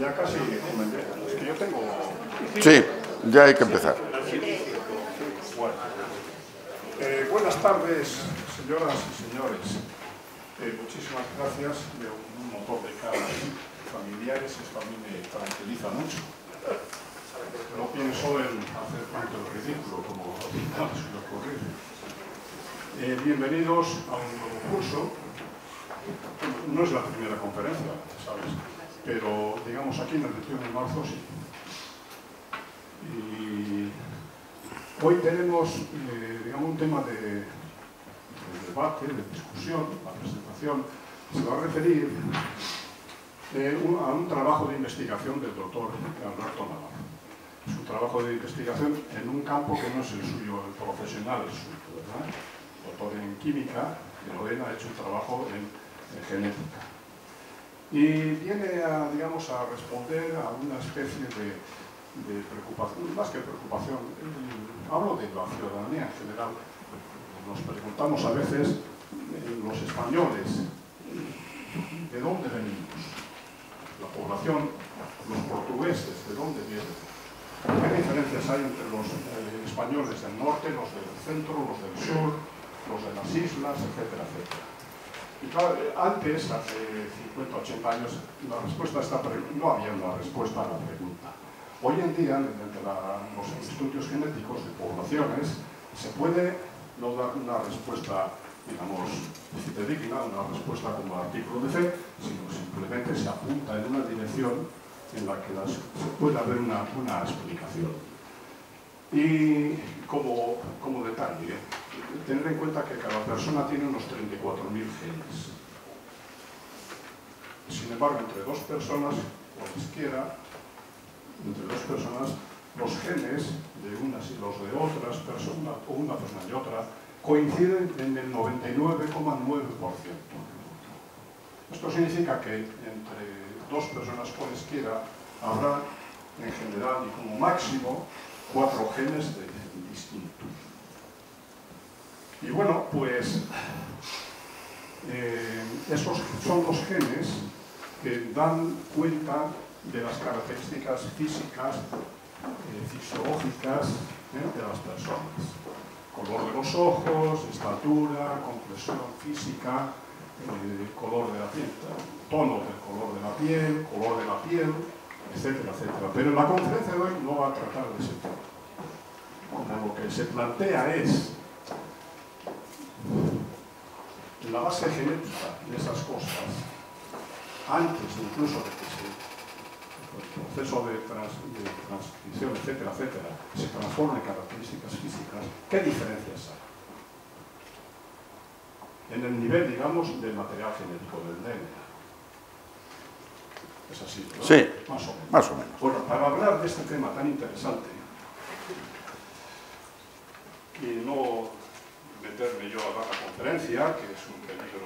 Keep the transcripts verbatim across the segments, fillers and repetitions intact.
Ya casi comenté. Es que yo tengo... Sí, ya hay que empezar. Bueno. Eh, buenas tardes, señoras y señores. Eh, muchísimas gracias. Veo un montón de caras familiares. Esto a mí me tranquiliza mucho. No pienso en hacer tanto el ridículo como ahorita suele ocurrir. Eh, bienvenidos a un nuevo curso. No es la primera conferencia, ¿sabes? Pero, digamos, aquí en el veintiuno de marzo sí. Y hoy tenemos, eh, digamos, un tema de, de debate, de discusión. La presentación se va a referir eh, un, a un trabajo de investigación del doctor Alberto Navarro. Es un trabajo de investigación en un campo que no es el suyo, el profesional, el suyo, ¿verdad? Doctor en química, y Lorena ha hecho un trabajo en, en genética. Y viene a, digamos, a responder a una especie de, de preocupación, más que preocupación, hablo de la ciudadanía en general. Nos preguntamos a veces, los españoles, ¿de dónde venimos? La población, los portugueses, ¿de dónde vienen? ¿Qué diferencias hay entre los eh, españoles del norte, los del centro, los del sur, los de las islas, etcétera, etcétera? Y claro, antes, hace cincuenta, ochenta años, la respuesta a esta no había una respuesta a la pregunta. Hoy en día, mediante la, los estudios genéticos de poblaciones, se puede no dar una respuesta, digamos, fidedigna, una respuesta como artículo de fe, sino simplemente se apunta en una dirección en la que las, puede haber una, una explicación. Y como, como detalle, tener en cuenta que cada persona tiene unos treinta y cuatro mil genes. Sin embargo, entre dos personas, cualesquiera, entre dos personas, los genes de unas y los de otras personas, o una persona y otra, coinciden en el noventa y nueve coma nueve por ciento. Esto significa que entre dos personas cualesquiera habrá, en general y como máximo, cuatro genes de, distintos. Y bueno, pues eh, esos son los genes que dan cuenta de las características físicas, eh, fisiológicas eh, de las personas. Color de los ojos, estatura, complexión física, eh, color de la piel, tono del color de la piel, color de la piel, etcétera, etcétera. Pero en la conferencia de hoy no va a tratar de ese tema. Como lo que se plantea es la base genética de esas cosas, antes incluso de que se, el proceso de, trans, de transcripción, etcétera, etcétera, se transforme en características físicas, ¿qué diferencias hay? En el nivel, digamos, del material genético del D N A. Es así, ¿verdad? Sí, más o menos. Más o menos. Bueno, para hablar de este tema tan interesante, y no meterme yo a dar la conferencia, que es un peligro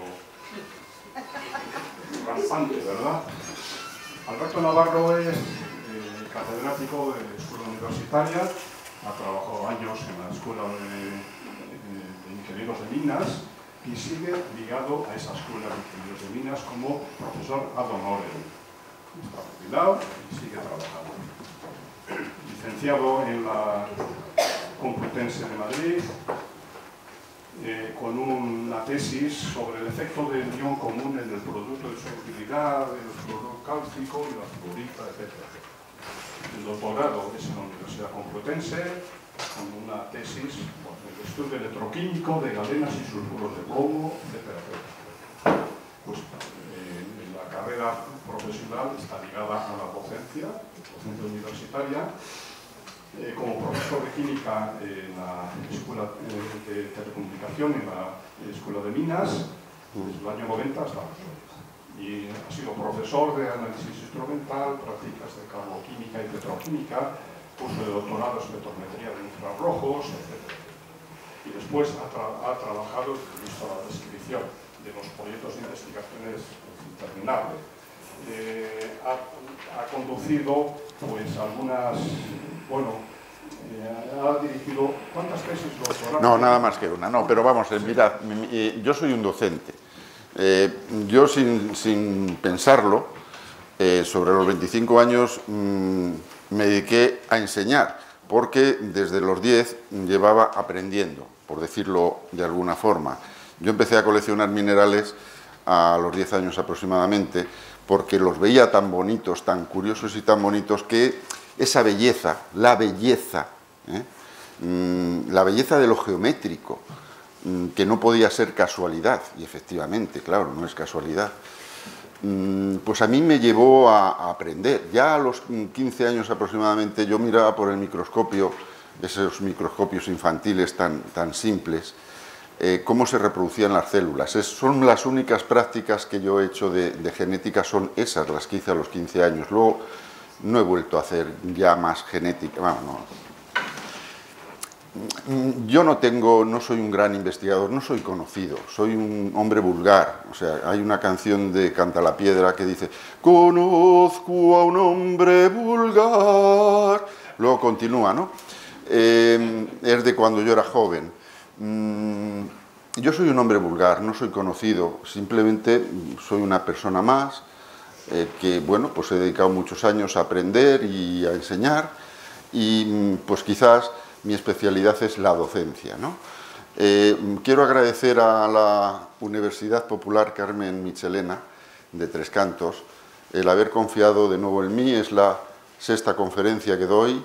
rampante, ¿verdad? Alberto Navarro es eh, catedrático de la Escuela Universitaria, ha trabajado años en la Escuela de, de, de Ingenieros de Minas y sigue ligado a esa Escuela de Ingenieros de Minas como profesor ad honorem. Está jubilado y sigue trabajando. Licenciado en la Complutense de Madrid, eh, con una tesis sobre el efecto del ion común en el producto de solubilidad, el fluoruro cálcico y la fluorita, etcétera. El doctorado es en la Universidad Complutense, con una tesis bueno, el estudio electroquímico de galenas y sulfuros de plomo, etcétera, etcétera. Pues, eh, en la carrera profesional está ligada a la docencia, docencia universitaria, eh, como profesor de química en la Escuela eh, de Telecomunicación, en la Escuela de Minas, desde el año noventa hasta hoy. Y ha sido profesor de análisis instrumental, prácticas de carboquímica y petroquímica, curso de doctorado en espectrometría de infrarrojos, etcétera. Y después ha, tra ha trabajado, visto la descripción de los proyectos de investigaciones interminables. Eh, ha, ha conducido pues algunas, bueno, eh, ha dirigido, ¿cuántas tesis doctorales? No, nada más que una, no, pero vamos, eh, mirad, yo soy un docente. Eh, yo sin, sin pensarlo, Eh, sobre los veinticinco años mmm, me dediqué a enseñar, porque desde los diez llevaba aprendiendo, por decirlo de alguna forma. Yo empecé a coleccionar minerales a los diez años aproximadamente, porque los veía tan bonitos, tan curiosos y tan bonitos, que esa belleza, la belleza, ¿eh? mm, la belleza de lo geométrico, mm, que no podía ser casualidad, y efectivamente, claro, no es casualidad, mm, pues a mí me llevó a, a aprender. Ya a los quince años aproximadamente yo miraba por el microscopio, esos microscopios infantiles tan, tan simples, Eh, cómo se reproducían las células. Es, son las únicas prácticas que yo he hecho de, de genética, son esas las que hice a los quince años. Luego no he vuelto a hacer ya más genética. Bueno, no. Yo no tengo, no soy un gran investigador, no soy conocido, soy un hombre vulgar. O sea, hay una canción de Cantalapiedra que dice: conozco a un hombre vulgar. Luego continúa, ¿no? Eh, es de cuando yo era joven. Yo soy un hombre vulgar, no soy conocido, simplemente soy una persona más eh, que, bueno, pues he dedicado muchos años a aprender y a enseñar, y pues quizás mi especialidad es la docencia, ¿no? Eh, quiero agradecer a la Universidad Popular Carmen Michelena de Tres Cantos el haber confiado de nuevo en mí. Es la sexta conferencia que doy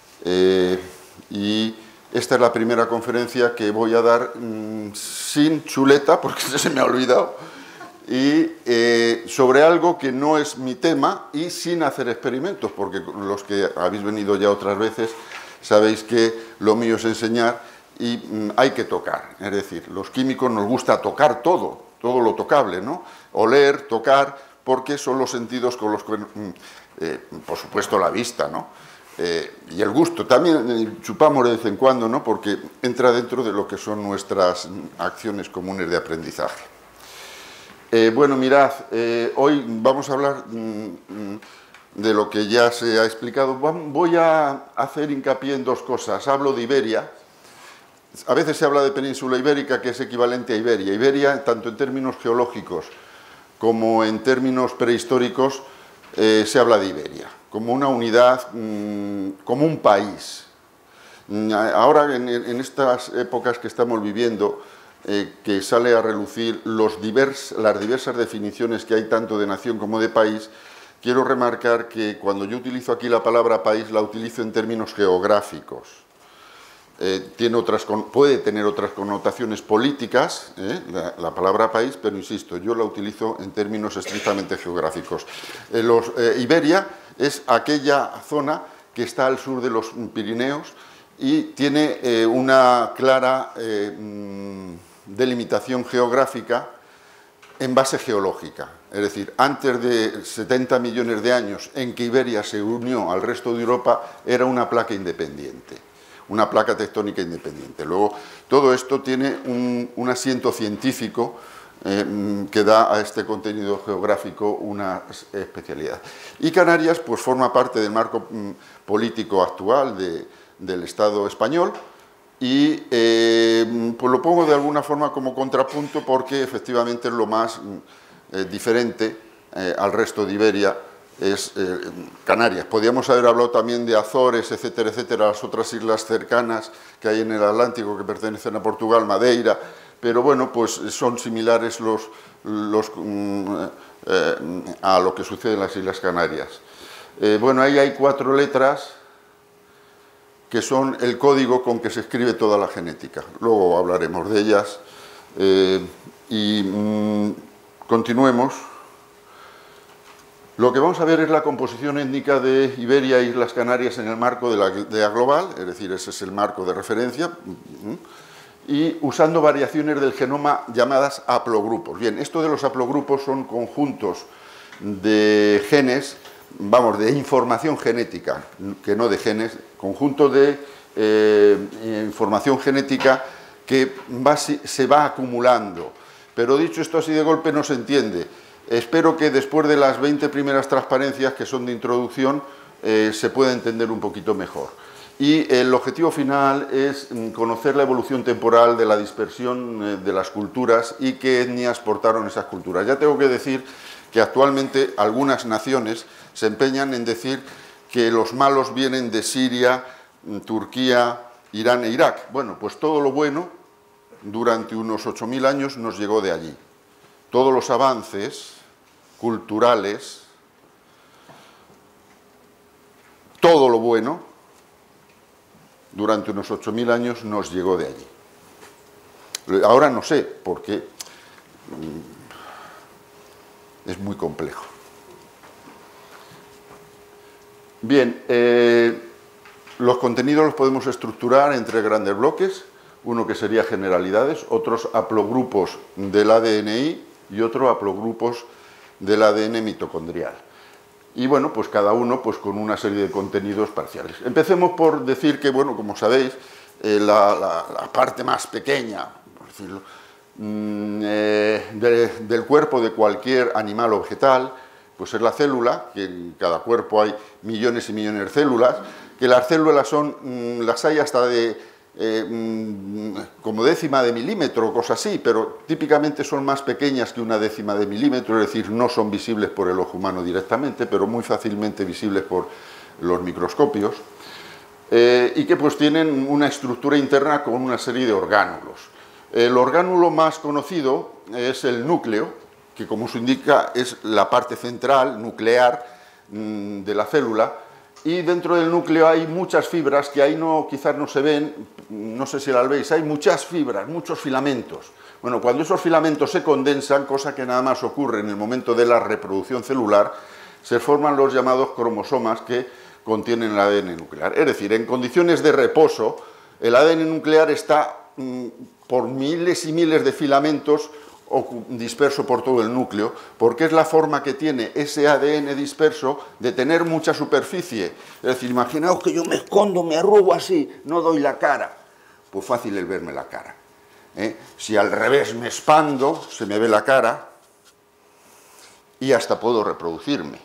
eh, y esta es la primera conferencia que voy a dar mmm, sin chuleta, porque se me ha olvidado, y eh, sobre algo que no es mi tema y sin hacer experimentos, porque los que habéis venido ya otras veces sabéis que lo mío es enseñar y mmm, hay que tocar. Es decir, los químicos nos gusta tocar todo, todo lo tocable, ¿no? Oler, tocar, porque son los sentidos con los que, mmm, eh, por supuesto, la vista, ¿no? Eh, y el gusto, también eh, chupamos de vez en cuando, ¿no? Porque entra dentro de lo que son nuestras acciones comunes de aprendizaje. Eh, bueno, mirad, eh, hoy vamos a hablar mm, de lo que ya se ha explicado. Voy a hacer hincapié en dos cosas. Hablo de Iberia. A veces se habla de península ibérica, que es equivalente a Iberia. Iberia, tanto en términos geológicos como en términos prehistóricos, eh, se habla de Iberia como una unidad, mmm, como un país. Ahora, en, en estas épocas que estamos viviendo, eh, que sale a relucir los divers, las diversas definiciones que hay tanto de nación como de país, quiero remarcar que cuando yo utilizo aquí la palabra país, la utilizo en términos geográficos. Eh, tiene otras, puede tener otras connotaciones políticas, eh, la, la palabra país, pero insisto, yo la utilizo en términos estrictamente geográficos. Eh, los, eh, Iberia es aquella zona que está al sur de los Pirineos y tiene eh, una clara eh, delimitación geográfica en base geológica. Es decir, antes de setenta millones de años en que Iberia se unió al resto de Europa, era una placa independiente, una placa tectónica independiente. Luego, todo esto tiene un, un asiento científico eh, que da a este contenido geográfico una especialidad. Y Canarias, pues, forma parte del marco mm, político actual de, del Estado español y eh, pues lo pongo de alguna forma como contrapunto porque efectivamente es lo más eh, diferente eh, al resto de Iberia, es eh, Canarias. Podríamos haber hablado también de Azores, etcétera, etcétera, las otras islas cercanas que hay en el Atlántico que pertenecen a Portugal, Madeira, pero bueno, pues son similares los, los, eh, a lo que sucede en las Islas Canarias. Eh, bueno, ahí hay cuatro letras que son el código con que se escribe toda la genética. Luego hablaremos de ellas. Eh, y mmm, continuemos. Lo que vamos a ver es la composición étnica de Iberia e Islas Canarias en el marco de la aldea global, es decir, ese es el marco de referencia, y usando variaciones del genoma llamadas haplogrupos. Bien, esto de los haplogrupos son conjuntos de genes, vamos, de información genética, que no de genes, conjunto de eh, información genética que va, se va acumulando. Pero dicho esto así de golpe no se entiende. Espero que después de las veinte primeras transparencias que son de introducción eh, se pueda entender un poquito mejor. Y el objetivo final es conocer la evolución temporal de la dispersión de las culturas y qué etnias portaron esas culturas. Ya tengo que decir que actualmente algunas naciones se empeñan en decir que los malos vienen de Siria, Turquía, Irán e Irak. Bueno, pues todo lo bueno durante unos ocho mil años nos llegó de allí. Todos los avances culturales, todo lo bueno durante unos ocho mil años nos llegó de allí. Ahora no sé, porque es muy complejo. Bien, eh, los contenidos los podemos estructurar en tres grandes bloques, uno que sería generalidades, otros haplogrupos del A D N I y otro haplogrupos del A D N mitocondrial. Y bueno, pues cada uno pues con una serie de contenidos parciales. Empecemos por decir que, bueno, como sabéis, eh, la, la, la parte más pequeña, por decirlo, mmm, eh, de, del cuerpo de cualquier animal o vegetal, pues es la célula, que en cada cuerpo hay millones y millones de células, que las células son, mmm, las hay hasta de eh, mmm, como décima de milímetro o cosas así, pero típicamente son más pequeñas que una décima de milímetro, es decir, no son visibles por el ojo humano directamente, pero muy fácilmente visibles por los microscopios, eh, y que pues tienen una estructura interna con una serie de orgánulos. El orgánulo más conocido es el núcleo, que como se indica es la parte central, nuclear, mmm, de la célula, y dentro del núcleo hay muchas fibras que ahí no, quizás no se ven, no sé si las veis, hay muchas fibras, muchos filamentos. Bueno, cuando esos filamentos se condensan, cosa que nada más ocurre en el momento de la reproducción celular, se forman los llamados cromosomas que contienen el A D N nuclear. Es decir, en condiciones de reposo, el A D N nuclear está mmm, por miles y miles de filamentos disperso por todo el núcleo, porque es la forma que tiene ese A D N disperso de tener mucha superficie. Es decir, imaginaos que yo me escondo, me arrugo así, no doy la cara. Pues fácil es verme la cara. ¿eh? Si al revés me expando, se me ve la cara y hasta puedo reproducirme.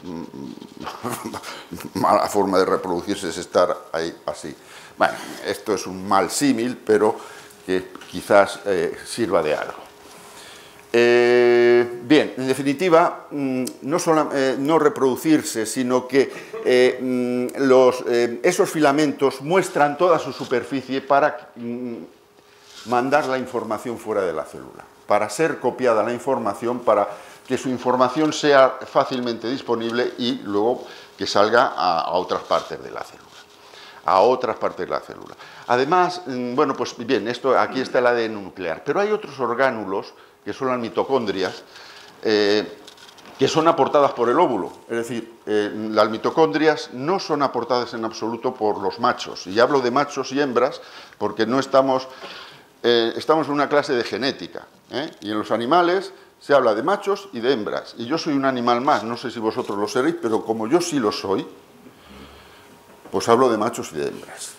Mala forma de reproducirse es estar ahí así. Bueno, esto es un mal símil, pero que quizás eh, sirva de algo. Eh, bien, en definitiva, no, solo, eh, no reproducirse, sino que eh, los, eh, esos filamentos muestran toda su superficie para mm, mandar la información fuera de la célula, para ser copiada la información, para que su información sea fácilmente disponible y luego que salga a, a otras partes de la célula. a otras partes de la célula. Además, bueno, pues bien, esto, aquí está el A D N nuclear, pero hay otros orgánulos, que son las mitocondrias, eh, que son aportadas por el óvulo. Es decir, eh, las mitocondrias no son aportadas en absoluto por los machos. Y hablo de machos y hembras porque no estamos, eh, estamos en una clase de genética. ¿eh? Y en los animales se habla de machos y de hembras. Y yo soy un animal más, no sé si vosotros lo seréis, pero como yo sí lo soy, pues hablo de machos y de hembras.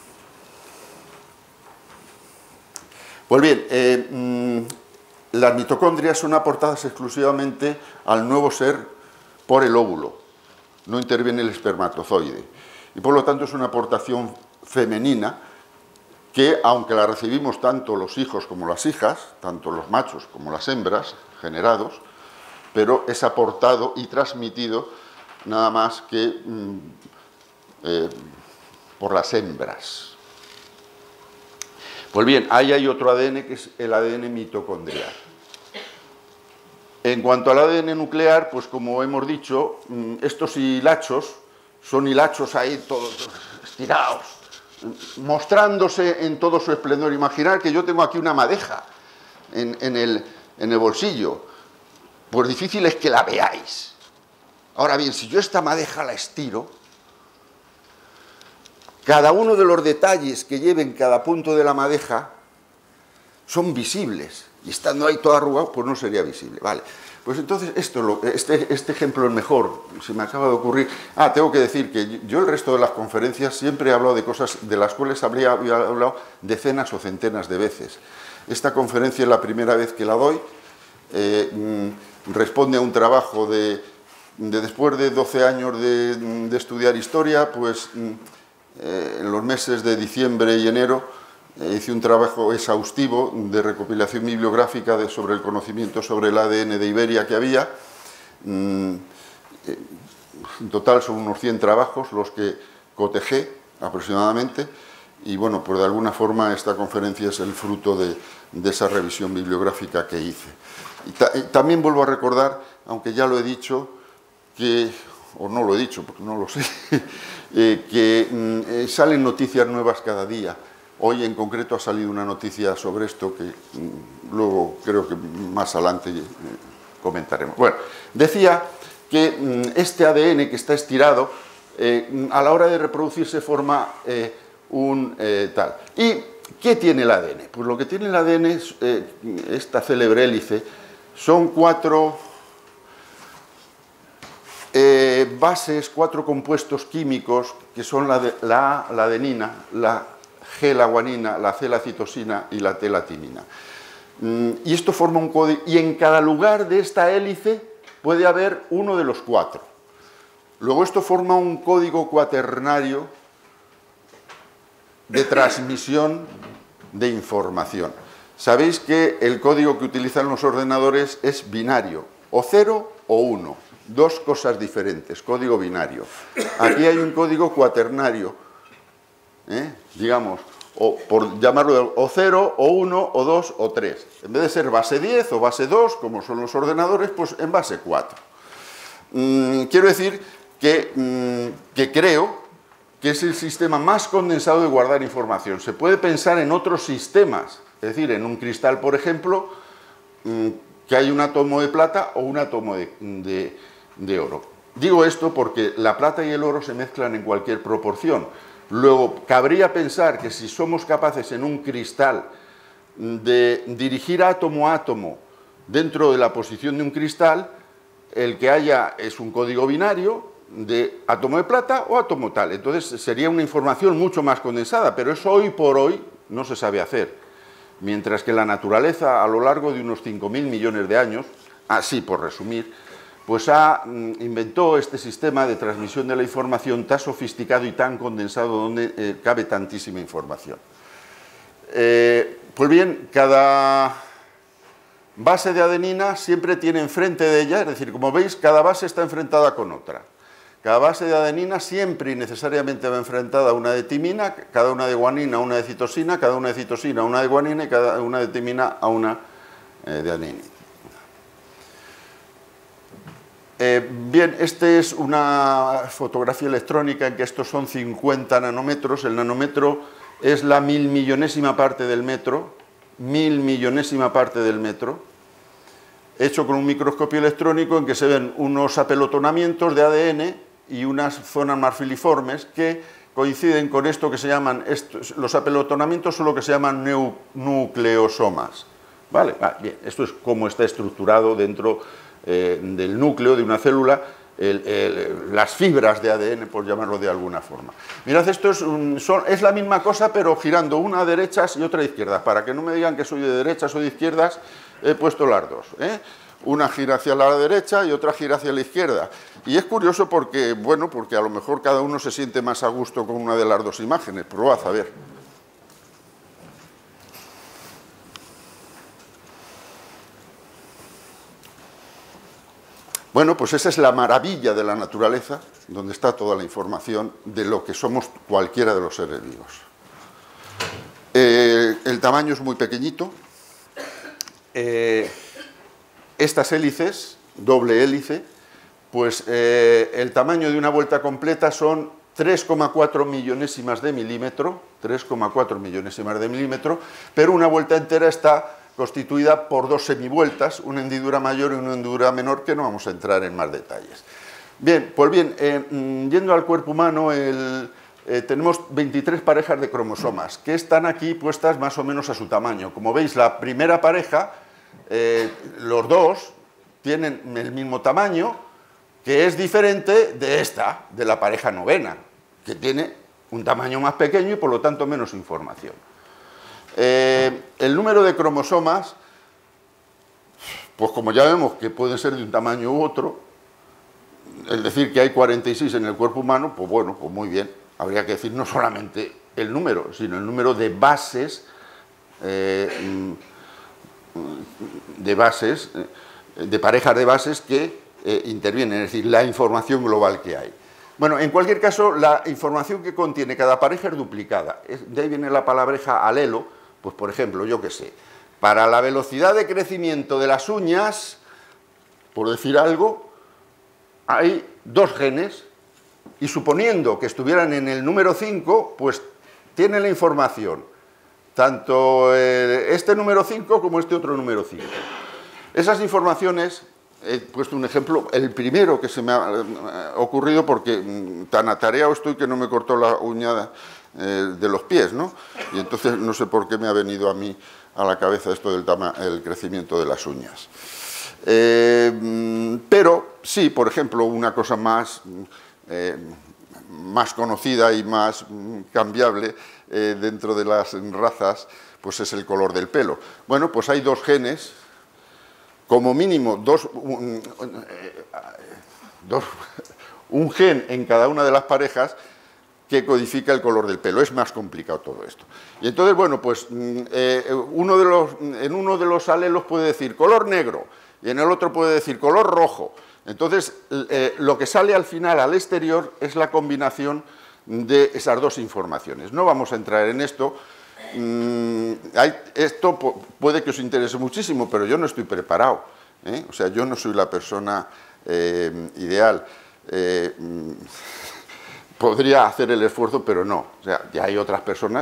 Pues bien, eh, mmm, las mitocondrias son aportadas exclusivamente al nuevo ser por el óvulo, no interviene el espermatozoide, y por lo tanto es una aportación femenina que, aunque la recibimos tanto los hijos como las hijas, tanto los machos como las hembras generados, pero es aportado y transmitido nada más que mmm, eh, por las hembras. Pues bien, ahí hay otro A D N que es el A D N mitocondrial. En cuanto al A D N nuclear, pues como hemos dicho, estos hilachos son hilachos ahí todos estirados, mostrándose en todo su esplendor. Imaginar que yo tengo aquí una madeja en, en, el, en el bolsillo, pues difícil es que la veáis. Ahora bien, si yo esta madeja la estiro, cada uno de los detalles que lleven cada punto de la madeja son visibles. Y estando ahí todo arrugado, pues no sería visible. Vale. Pues entonces, esto lo, este, este ejemplo es mejor. Se me acaba de ocurrir. Ah, tengo que decir que yo el resto de las conferencias siempre he hablado de cosas de las cuales habría hablado decenas o centenas de veces. Esta conferencia es la primera vez que la doy. Eh, mmm, responde a un trabajo de, de después de doce años de, de estudiar historia, pues... Mmm, Eh, en los meses de diciembre y enero eh, hice un trabajo exhaustivo de recopilación bibliográfica de, sobre el conocimiento sobre el A D N de Iberia que había, Mm, en total son unos cien trabajos los que cotejé aproximadamente, y bueno, pues de alguna forma esta conferencia es el fruto de, de esa revisión bibliográfica que hice. Y, ta y también vuelvo a recordar, aunque ya lo he dicho, que, o no lo he dicho porque no lo sé, eh, que mm, salen noticias nuevas cada día. Hoy en concreto ha salido una noticia sobre esto que mm, luego creo que más adelante eh, comentaremos. Bueno, decía que mm, este A D N que está estirado, eh, a la hora de reproducirse forma eh, un eh, tal. ¿Y qué tiene el A D N? Pues lo que tiene el A D N es eh, esta célebre hélice, son cuatro eh, bases, cuatro compuestos químicos que son la, de, la A, la adenina, la G, la guanina, la C, la citosina y la T, la timina. Mm, y esto forma un código, y en cada lugar de esta hélice puede haber uno de los cuatro. Luego esto forma un código cuaternario de transmisión de información. Sabéis que el código que utilizan los ordenadores es binario, o cero o uno, dos cosas diferentes, código binario. Aquí hay un código cuaternario, ¿eh? digamos, o por llamarlo o cero, o uno, o dos, o tres. En vez de ser base diez o base dos, como son los ordenadores, pues en base cuatro. Mm, quiero decir que, mm, que creo que es el sistema más condensado de guardar información. Se puede pensar en otros sistemas, es decir, en un cristal, por ejemplo, mm, que hay un átomo de plata o un átomo de, de, de oro. Digo esto porque la plata y el oro se mezclan en cualquier proporción. Luego, cabría pensar que si somos capaces en un cristal de dirigir átomo a átomo dentro de la posición de un cristal, el que haya es un código binario de átomo de plata o átomo tal. Entonces sería una información mucho más condensada, pero eso hoy por hoy no se sabe hacer. Mientras que la naturaleza, a lo largo de unos cinco mil millones de años, así por resumir, pues ha, inventó este sistema de transmisión de la información tan sofisticado y tan condensado donde eh, cabe tantísima información. Eh, pues bien, cada base de adenina siempre tiene enfrente de ella, es decir, como veis, cada base está enfrentada con otra. Cada base de adenina siempre y necesariamente va enfrentada a una de timina, cada una de guanina a una de citosina, cada una de citosina a una de guanina y cada una de timina a una eh, de adenina. Eh, bien, esta es una fotografía electrónica en que estos son cincuenta nanómetros. El nanómetro es la mil millonésima parte del metro, mil millonésima parte del metro, hecho con un microscopio electrónico en que se ven unos apelotonamientos de A D N y unas zonas marfiliformes que coinciden con esto que se llaman, estos, los apelotonamientos son lo que se llaman nucleosomas. ¿Vale? Ah, bien, esto es cómo está estructurado dentro eh, del núcleo de una célula, el, el, las fibras de A D N, por llamarlo de alguna forma. Mirad, esto es, un, son, es la misma cosa, pero girando una a derechas y otra a izquierdas. Para que no me digan que soy de derechas o de izquierdas, he puesto las dos, ¿eh? Una gira hacia la derecha y otra gira hacia la izquierda. Y es curioso porque, bueno, porque a lo mejor cada uno se siente más a gusto con una de las dos imágenes. Probad a ver. Bueno, pues esa es la maravilla de la naturaleza, donde está toda la información de lo que somos cualquiera de los seres vivos. Eh, el tamaño es muy pequeñito. Eh, estas hélices, doble hélice, pues eh, el tamaño de una vuelta completa son tres coma cuatro millonésimas de milímetro, tres coma cuatro millonésimas de milímetro, pero una vuelta entera está constituida por dos semivueltas, una hendidura mayor y una hendidura menor, que no vamos a entrar en más detalles. Bien, pues bien, eh, yendo al cuerpo humano, el, eh, tenemos veintitrés parejas de cromosomas, que están aquí puestas más o menos a su tamaño. Como veis, la primera pareja, eh, los dos tienen el mismo tamaño, que es diferente de esta, de la pareja novena, que tiene un tamaño más pequeño y por lo tanto menos información. Eh, el número de cromosomas, pues como ya vemos que pueden ser de un tamaño u otro, el decir que hay cuarenta y seis en el cuerpo humano, pues bueno, pues muy bien. Habría que decir no solamente el número, sino el número de bases, eh, de bases, de parejas de bases que eh, intervienen, es decir, la información global que hay. Bueno, en cualquier caso, la información que contiene cada pareja es duplicada. De ahí viene la palabreja alelo, pues por ejemplo, yo qué sé, para la velocidad de crecimiento de las uñas, por decir algo, hay dos genes, y suponiendo que estuvieran en el número cinco, pues tiene la información, tanto este número cinco como este otro número cinco. Esas informaciones, he puesto un ejemplo, el primero que se me ha ocurrido porque tan atareado estoy que no me cortó la uña eh, de los pies, ¿no? Y entonces no sé por qué me ha venido a mí a la cabeza esto del tama el crecimiento de las uñas. Eh, pero sí, por ejemplo, una cosa más, eh, más conocida y más cambiable eh, dentro de las razas, pues es el color del pelo. Bueno, pues hay dos genes, como mínimo dos, un, dos, un gen en cada una de las parejas que codifica el color del pelo. Es más complicado todo esto. Y entonces, bueno, pues eh, uno de los, en uno de los alelos puede decir color negro y en el otro puede decir color rojo. Entonces, eh, lo que sale al final, al exterior, es la combinación de esas dos informaciones. No vamos a entrar en esto. Mm, hay, esto puede que os interese muchísimo, pero yo no estoy preparado, ¿eh? O sea, yo no soy la persona eh, ideal. Eh, mm, podría hacer el esfuerzo, pero no. O sea, ya hay otras personas,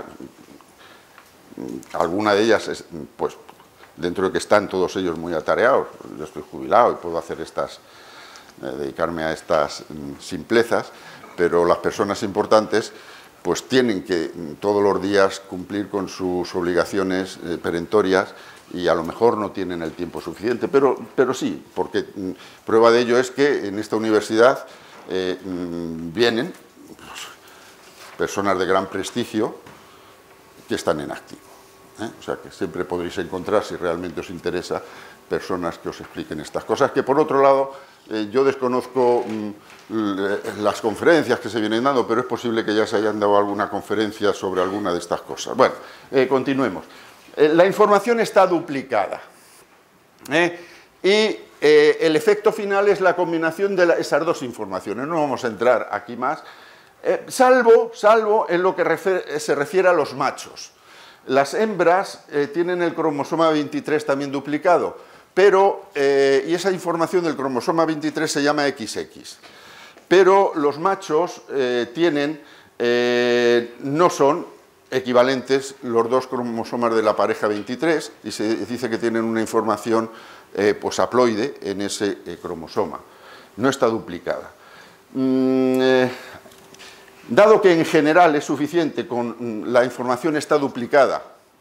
alguna de ellas, es, pues, dentro de que están todos ellos muy atareados. Yo estoy jubilado y puedo hacer estas, eh, dedicarme a estas mm, simplezas, pero las personas importantes pues tienen que todos los días cumplir con sus obligaciones eh, perentorias y a lo mejor no tienen el tiempo suficiente, pero, pero sí, porque mm, prueba de ello es que en esta universidad eh, mm, vienen pues, personas de gran prestigio que están en activo, ¿eh? O sea que siempre podréis encontrar, si realmente os interesa, personas que os expliquen estas cosas, que por otro lado eh, yo desconozco mm, las conferencias que se vienen dando, pero es posible que ya se hayan dado alguna conferencia sobre alguna de estas cosas. Bueno, eh, continuemos. Eh, la información está duplicada, ¿eh? y eh, el efecto final es la combinación de la, esas dos informaciones. No vamos a entrar aquí más, eh, salvo, salvo en lo que refer, se refiere a los machos. Las hembras eh, tienen el cromosoma veintitrés también duplicado, pero, eh, y esa información del cromosoma veintitrés se llama equis equis. Pero los machos eh, tienen, eh, no son equivalentes los dos cromosomas de la pareja veintitrés, y se dice que tienen una información eh, pues haploide en ese eh, cromosoma. No está duplicada. Mm, eh, dado que en general es suficiente con la información está duplicada,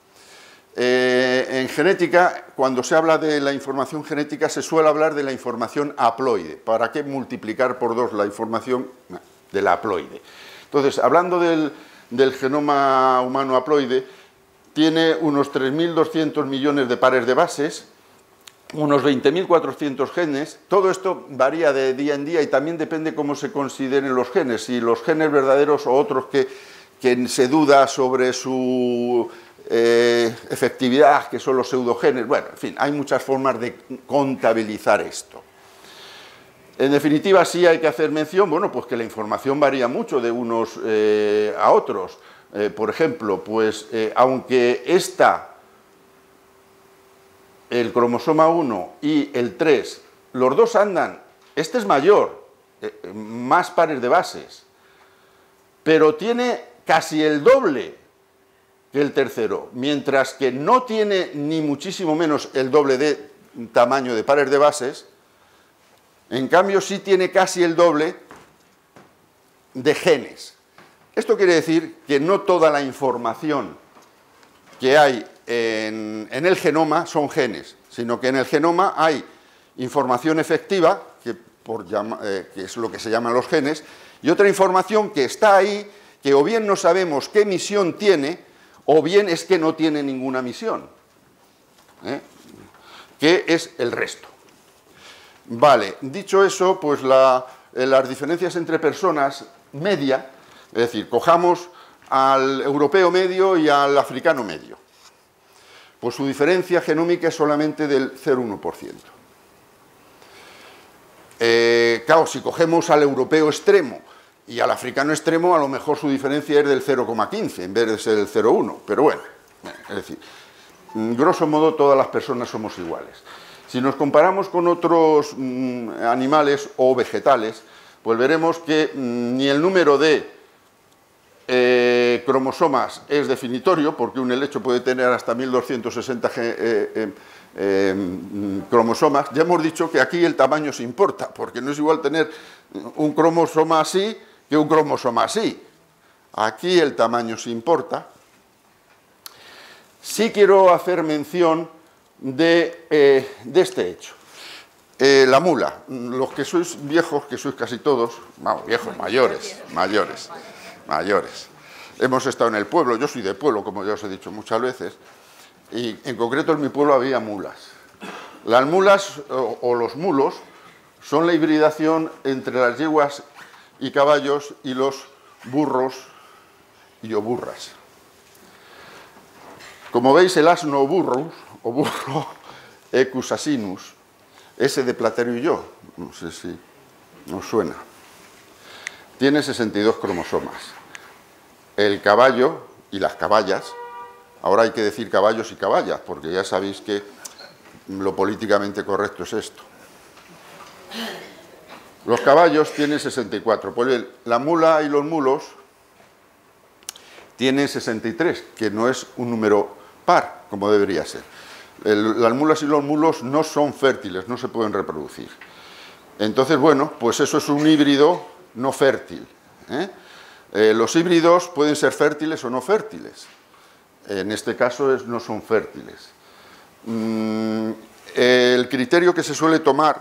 Eh, en genética, cuando se habla de la información genética, se suele hablar de la información haploide. ¿Para qué multiplicar por dos la información de la haploide? Entonces, hablando del, del genoma humano haploide, tiene unos tres mil doscientos millones de pares de bases, unos veinte mil cuatrocientos genes. Todo esto varía de día en día y también depende cómo se consideren los genes, si los genes verdaderos o otros que, que se duda sobre su Eh, efectividad, que son los pseudogenes. Bueno, en fin, hay muchas formas de contabilizar esto. En definitiva, sí hay que hacer mención, bueno, pues que la información varía mucho de unos eh, a otros. Eh, por ejemplo, pues eh, aunque esta, el cromosoma uno y el tres, los dos andan, este es mayor, eh, más pares de bases, pero tiene casi el doble que el tercero, mientras que no tiene ni muchísimo menos el doble de tamaño de pares de bases, en cambio sí tiene casi el doble de genes. Esto quiere decir que no toda la información que hay en, en el genoma son genes, sino que en el genoma hay información efectiva, que, por llama, eh, que es lo que se llaman los genes, y otra información que está ahí, que o bien no sabemos qué misión tiene, o bien es que no tiene ninguna misión, ¿eh? que es el resto. Vale, dicho eso, pues la, las diferencias entre personas media, es decir, cojamos al europeo medio y al africano medio, pues su diferencia genómica es solamente del cero coma uno por ciento. Eh, claro, si cogemos al europeo extremo y al africano extremo, a lo mejor su diferencia es del cero coma quince en vez de ser del cero coma uno, pero bueno, es decir, grosso modo todas las personas somos iguales. Si nos comparamos con otros mmm, animales o vegetales, pues veremos que mmm, ni el número de eh, cromosomas es definitorio, porque un helecho puede tener hasta mil doscientos sesenta eh, eh, eh, cromosomas. Ya hemos dicho que aquí el tamaño se importa, porque no es igual tener un cromosoma así que un cromosoma así. Aquí el tamaño se importa. Sí quiero hacer mención de, eh, de este hecho. Eh, la mula. Los que sois viejos, que sois casi todos, vamos, viejos, mayores, mayores, mayores. Hemos estado en el pueblo, yo soy de pueblo, como ya os he dicho muchas veces, y en concreto en mi pueblo había mulas. Las mulas o, o los mulos son la hibridación entre las yeguas y caballos y los burros y o burras. Como veis, el asno o burro, o burro Equus asinus, ese de Platero y yo, no sé si os suena, tiene sesenta y dos cromosomas. El caballo y las caballas, ahora hay que decir caballos y caballas, porque ya sabéis que lo políticamente correcto es esto. Los caballos tienen sesenta y cuatro, pues bien, la mula y los mulos tienen sesenta y tres, que no es un número par, como debería ser. El, las mulas y los mulos no son fértiles, no se pueden reproducir. Entonces, bueno, pues eso es un híbrido no fértil. ¿eh? Eh, los híbridos pueden ser fértiles o no fértiles. En este caso es, no son fértiles. Mm, el criterio que se suele tomar,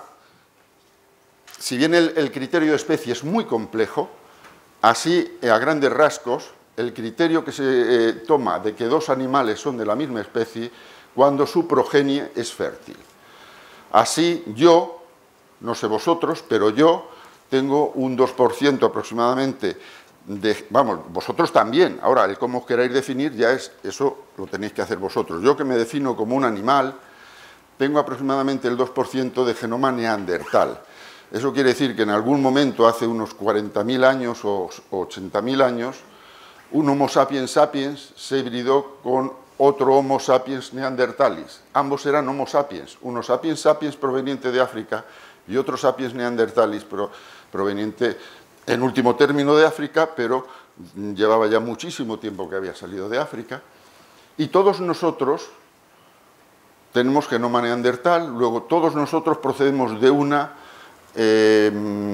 si bien el, el criterio de especie es muy complejo, así a grandes rasgos, el criterio que se eh, toma de que dos animales son de la misma especie cuando su progenie es fértil. Así yo, no sé vosotros, pero yo tengo un dos por ciento aproximadamente de, vamos, vosotros también. Ahora, el cómo os queráis definir ya es, eso lo tenéis que hacer vosotros. Yo que me defino como un animal, tengo aproximadamente el dos por ciento de genoma neandertal. Eso quiere decir que en algún momento, hace unos cuarenta mil años o ochenta mil años, un Homo sapiens sapiens se hibridó con otro Homo sapiens neandertalis. Ambos eran Homo sapiens, uno sapiens sapiens proveniente de África y otro sapiens neandertalis pro, proveniente, en último término, de África, pero llevaba ya muchísimo tiempo que había salido de África. Y todos nosotros tenemos genoma neandertal, luego todos nosotros procedemos de, una, eh,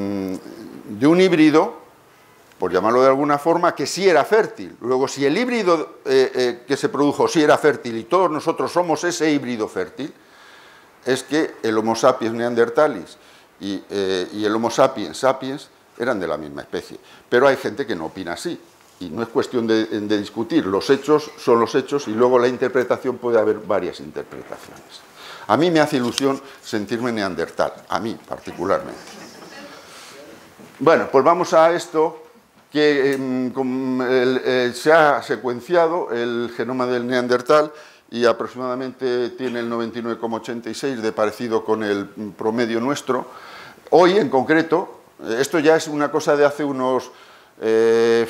de un híbrido, por llamarlo de alguna forma, que sí era fértil. Luego, si el híbrido eh, eh, que se produjo sí era fértil y todos nosotros somos ese híbrido fértil, es que el Homo sapiens neandertalis y, eh, y el Homo sapiens sapiens eran de la misma especie. Pero hay gente que no opina así, y no es cuestión de, de discutir. Los hechos son los hechos y luego la interpretación puede haber varias interpretaciones. A mí me hace ilusión sentirme neandertal, a mí particularmente. Bueno, pues vamos a esto, que eh, con el, eh, se ha secuenciado el genoma del neandertal y aproximadamente tiene el noventa y nueve coma ochenta y seis de parecido con el promedio nuestro. Hoy, en concreto, esto ya es una cosa de hace unos... Eh,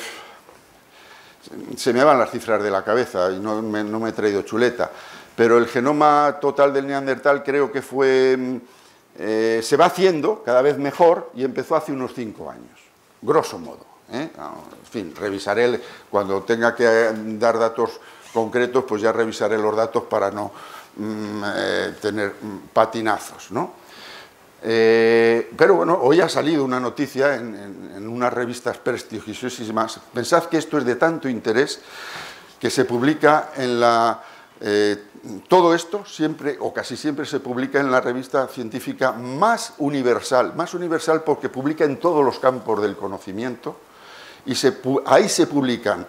se me van las cifras de la cabeza y no me, no me he traído chuleta, pero el genoma total del neandertal creo que fue... Eh, se va haciendo cada vez mejor y empezó hace unos cinco años, grosso modo. ¿eh? En fin, revisaré, el, cuando tenga que dar datos concretos, pues ya revisaré los datos para no mm, eh, tener patinazos, ¿no? Eh, pero bueno, hoy ha salido una noticia en, en, en unas revistas prestigiosísimas. Pensad que esto es de tanto interés que se publica en la... Eh, todo esto siempre, o casi siempre, se publica en la revista científica más universal, más universal porque publica en todos los campos del conocimiento, y se, ahí se publican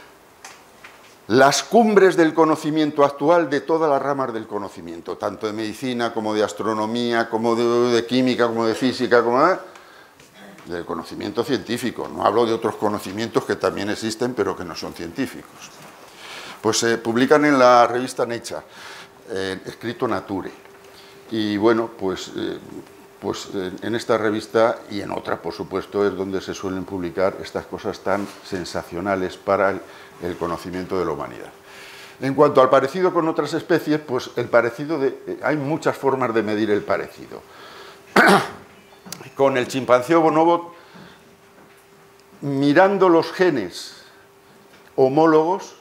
las cumbres del conocimiento actual de todas las ramas del conocimiento, tanto de medicina como de astronomía, como de, de química, como de física, como de, del conocimiento científico. No hablo de otros conocimientos que también existen, pero que no son científicos. Pues se publican en la revista Nature, eh, escrito Nature. Y bueno, pues eh, pues en esta revista y en otra, por supuesto, es donde se suelen publicar estas cosas tan sensacionales para el, el conocimiento de la humanidad. En cuanto al parecido con otras especies, pues el parecido de, hay muchas formas de medir el parecido. Con el chimpancé o bonobo, mirando los genes homólogos,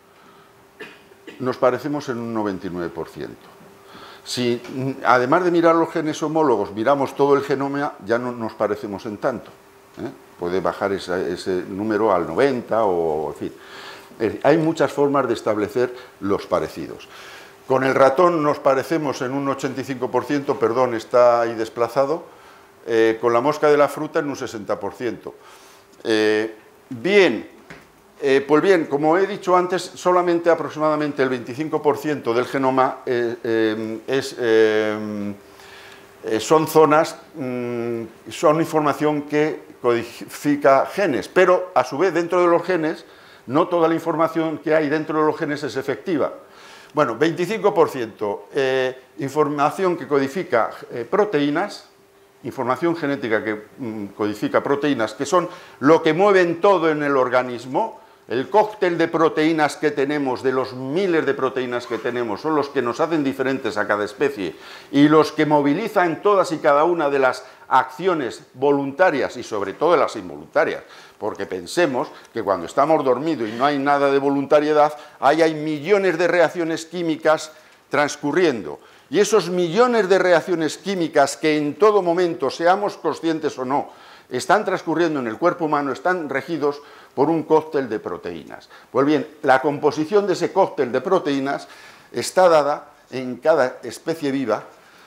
nos parecemos en un noventa y nueve por ciento. Si, además de mirar los genes homólogos, miramos todo el genoma, ya no nos parecemos en tanto. ¿eh? Puede bajar ese, ese número al noventa o, en fin. Eh, hay muchas formas de establecer los parecidos. Con el ratón nos parecemos en un ochenta y cinco por ciento, perdón, está ahí desplazado. Eh, con la mosca de la fruta en un sesenta por ciento. Eh, bien, eh, pues bien, como he dicho antes, solamente aproximadamente el veinticinco por ciento del genoma eh, eh, es, eh, eh, son zonas, mm, son información que codifica genes, pero a su vez dentro de los genes, no toda la información que hay dentro de los genes es efectiva. Bueno, veinticinco por ciento eh, información que codifica eh, proteínas, información genética que mm, codifica proteínas, que son lo que mueven todo en el organismo. El cóctel de proteínas que tenemos, de los miles de proteínas que tenemos, son los que nos hacen diferentes a cada especie y los que movilizan todas y cada una de las acciones voluntarias y sobre todo las involuntarias, porque pensemos que cuando estamos dormidos y no hay nada de voluntariedad, ahí hay millones de reacciones químicas transcurriendo. Y esos millones de reacciones químicas que en todo momento, seamos conscientes o no, están transcurriendo en el cuerpo humano, están regidos por un cóctel de proteínas. Pues bien, la composición de ese cóctel de proteínas está dada en cada especie viva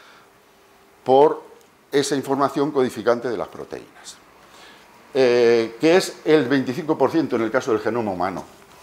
por esa información codificante de las proteínas, eh, que es el veinticinco por ciento en el caso del genoma humano.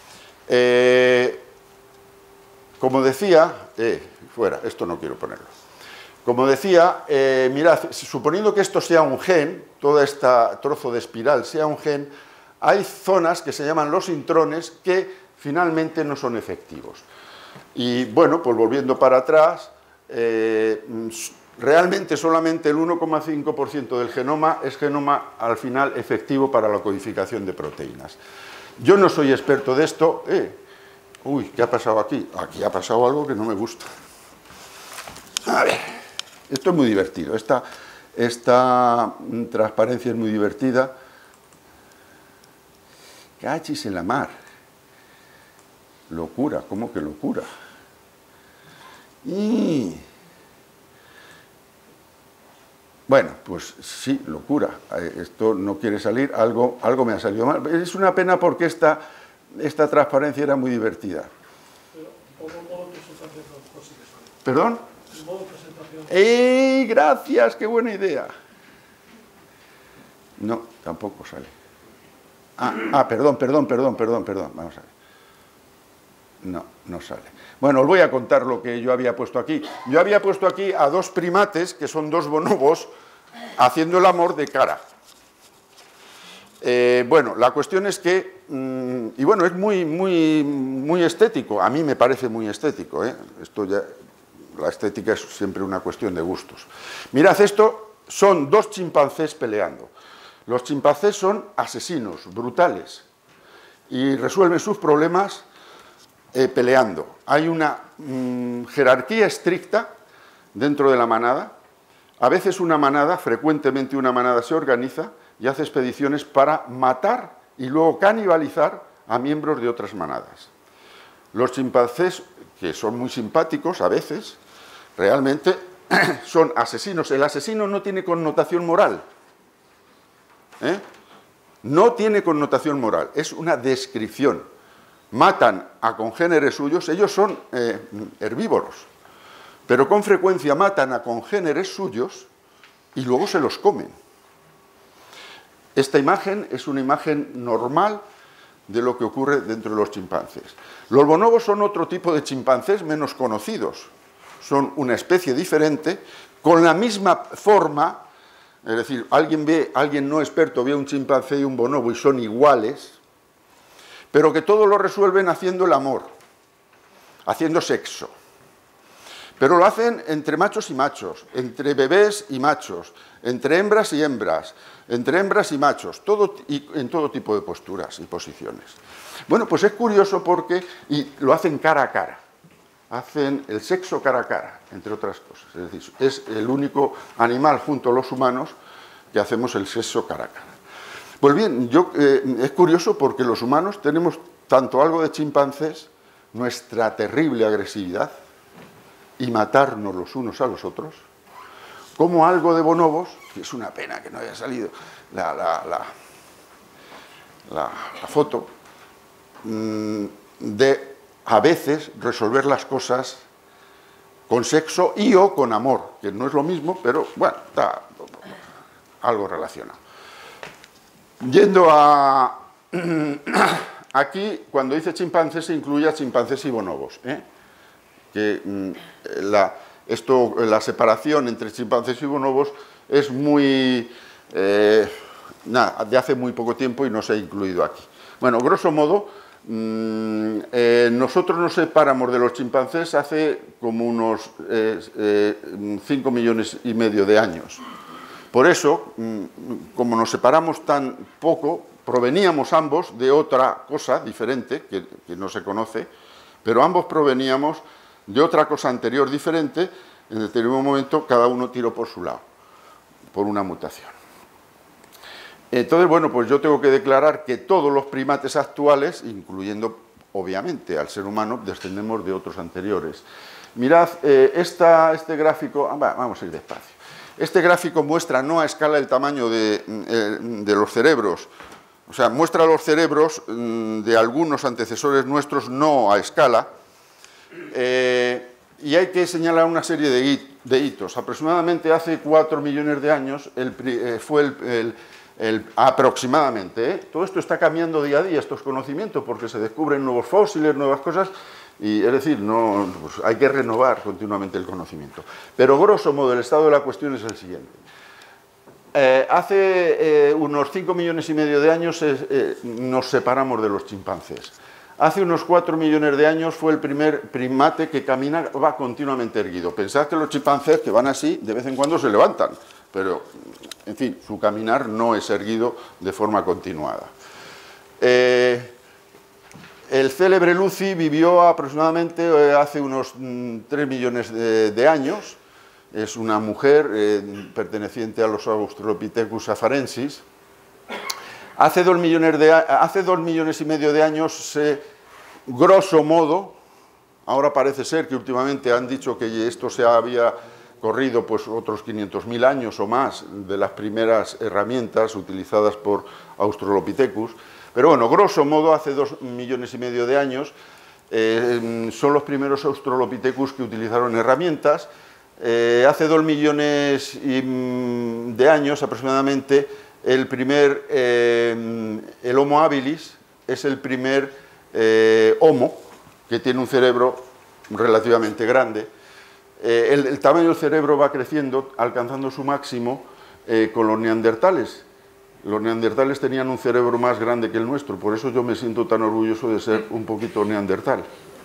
Eh, como decía, eh, fuera, esto no quiero ponerlo. Como decía, eh, mirad, suponiendo que esto sea un gen, todo este trozo de espiral sea un gen, hay zonas que se llaman los intrones que finalmente no son efectivos. Y bueno, pues volviendo para atrás, eh, realmente solamente el uno coma cinco por ciento del genoma es genoma al final efectivo para la codificación de proteínas. Yo no soy experto de esto. Eh, uy, ¿qué ha pasado aquí? Aquí ha pasado algo que no me gusta. A ver, esto es muy divertido. Esta, esta transparencia es muy divertida. Cachis en la mar. Locura, ¿cómo que locura? Y... bueno, pues sí, locura. Esto no quiere salir, algo, algo me ha salido mal. Es una pena porque esta, esta transparencia era muy divertida. ¿Perdón? ¡Ey, gracias! ¡Qué buena idea! No, tampoco sale. Ah, ah, perdón, perdón, perdón, perdón, perdón. Vamos a ver. No, no sale. Bueno, os voy a contar lo que yo había puesto aquí. Yo había puesto aquí a dos primates, que son dos bonobos, haciendo el amor de cara. Eh, bueno, la cuestión es que, mmm, y bueno, es muy, muy, muy estético. A mí me parece muy estético, ¿eh? Esto ya, la estética es siempre una cuestión de gustos. Mirad, esto son dos chimpancés peleando. Los chimpancés son asesinos, brutales, y resuelven sus problemas eh, peleando. Hay una mmm, jerarquía estricta dentro de la manada. A veces una manada, frecuentemente una manada se organiza y hace expediciones para matar y luego canibalizar a miembros de otras manadas. Los chimpancés, que son muy simpáticos a veces, realmente son asesinos. El asesino no tiene connotación moral. ¿Eh? No tiene connotación moral, es una descripción. Matan a congéneres suyos, ellos son eh, herbívoros, pero con frecuencia matan a congéneres suyos y luego se los comen. Esta imagen es una imagen normal de lo que ocurre dentro de los chimpancés. Los bonobos son otro tipo de chimpancés menos conocidos. Son una especie diferente, con la misma forma. Es decir, alguien ve, alguien no experto ve un chimpancé y un bonobo y son iguales, pero que todo lo resuelven haciendo el amor, haciendo sexo. Pero lo hacen entre machos y machos, entre bebés y machos, entre hembras y hembras, entre hembras y machos, todo, y en todo tipo de posturas y posiciones. Bueno, pues es curioso porque y lo hacen cara a cara, hacen el sexo cara a cara, entre otras cosas. Es decir, es el único animal junto a los humanos que hacemos el sexo cara a cara. Pues bien, yo, eh, es curioso porque los humanos tenemos tanto algo de chimpancés, nuestra terrible agresividad, y matarnos los unos a los otros, como algo de bonobos, que es una pena que no haya salido la, la, la, la, la foto, mmm, de a veces resolver las cosas con sexo y o con amor, que no es lo mismo, pero bueno, está algo relacionado. Yendo a... Aquí, cuando dice chimpancés, se incluye a chimpancés y bonobos, ¿eh? que mmm, la, esto, la separación entre chimpancés y bonobos es muy, eh, nada, de hace muy poco tiempo y no se ha incluido aquí. Bueno, grosso modo, mmm, eh, nosotros nos separamos de los chimpancés hace como unos eh, eh, cinco millones y medio de años. Por eso, mmm, como nos separamos tan poco, proveníamos ambos de otra cosa diferente, que, que no se conoce, pero ambos proveníamos de otra cosa anterior diferente. En determinado momento cada uno tiró por su lado, por una mutación. Entonces, bueno, pues yo tengo que declarar que todos los primates actuales, incluyendo obviamente al ser humano, descendemos de otros anteriores. Mirad, eh, esta, este gráfico, ah, vamos a ir despacio. Este gráfico muestra no a escala el tamaño de, eh, de los cerebros, o sea, muestra los cerebros mm, de algunos antecesores nuestros no a escala. Eh, y hay que señalar una serie de, hit, de hitos. Aproximadamente hace cuatro millones de años el, eh, fue el, el, el aproximadamente, ¿eh? Todo esto está cambiando día a día, estos conocimientos, porque se descubren nuevos fósiles, nuevas cosas, y es decir, no, pues hay que renovar continuamente el conocimiento. Pero grosso modo el estado de la cuestión es el siguiente. Eh, hace eh, unos cinco millones y medio de años eh, nos separamos de los chimpancés. Hace unos cuatro millones de años fue el primer primate que camina, va continuamente erguido. Pensad que los chimpancés que van así, de vez en cuando se levantan, pero, en fin, su caminar no es erguido de forma continuada. Eh, el célebre Lucy vivió aproximadamente eh, hace unos mm, tres millones de, de años. Es una mujer eh, perteneciente a los Australopithecus afarensis. Hace dos millones, de, hace dos millones y medio de años, se, grosso modo, ahora parece ser que últimamente han dicho que esto se había corrido pues, otros quinientos mil años o más de las primeras herramientas utilizadas por Australopithecus, pero bueno, grosso modo, hace dos millones y medio de años eh, son los primeros Australopithecus que utilizaron herramientas. Eh, hace dos millones de años aproximadamente, el primer, eh, el Homo habilis es el primer eh, Homo que tiene un cerebro relativamente grande. Eh, el, el tamaño del cerebro va creciendo, alcanzando su máximo eh, con los neandertales. Los neandertales tenían un cerebro más grande que el nuestro, por eso yo me siento tan orgulloso de ser un poquito neandertal.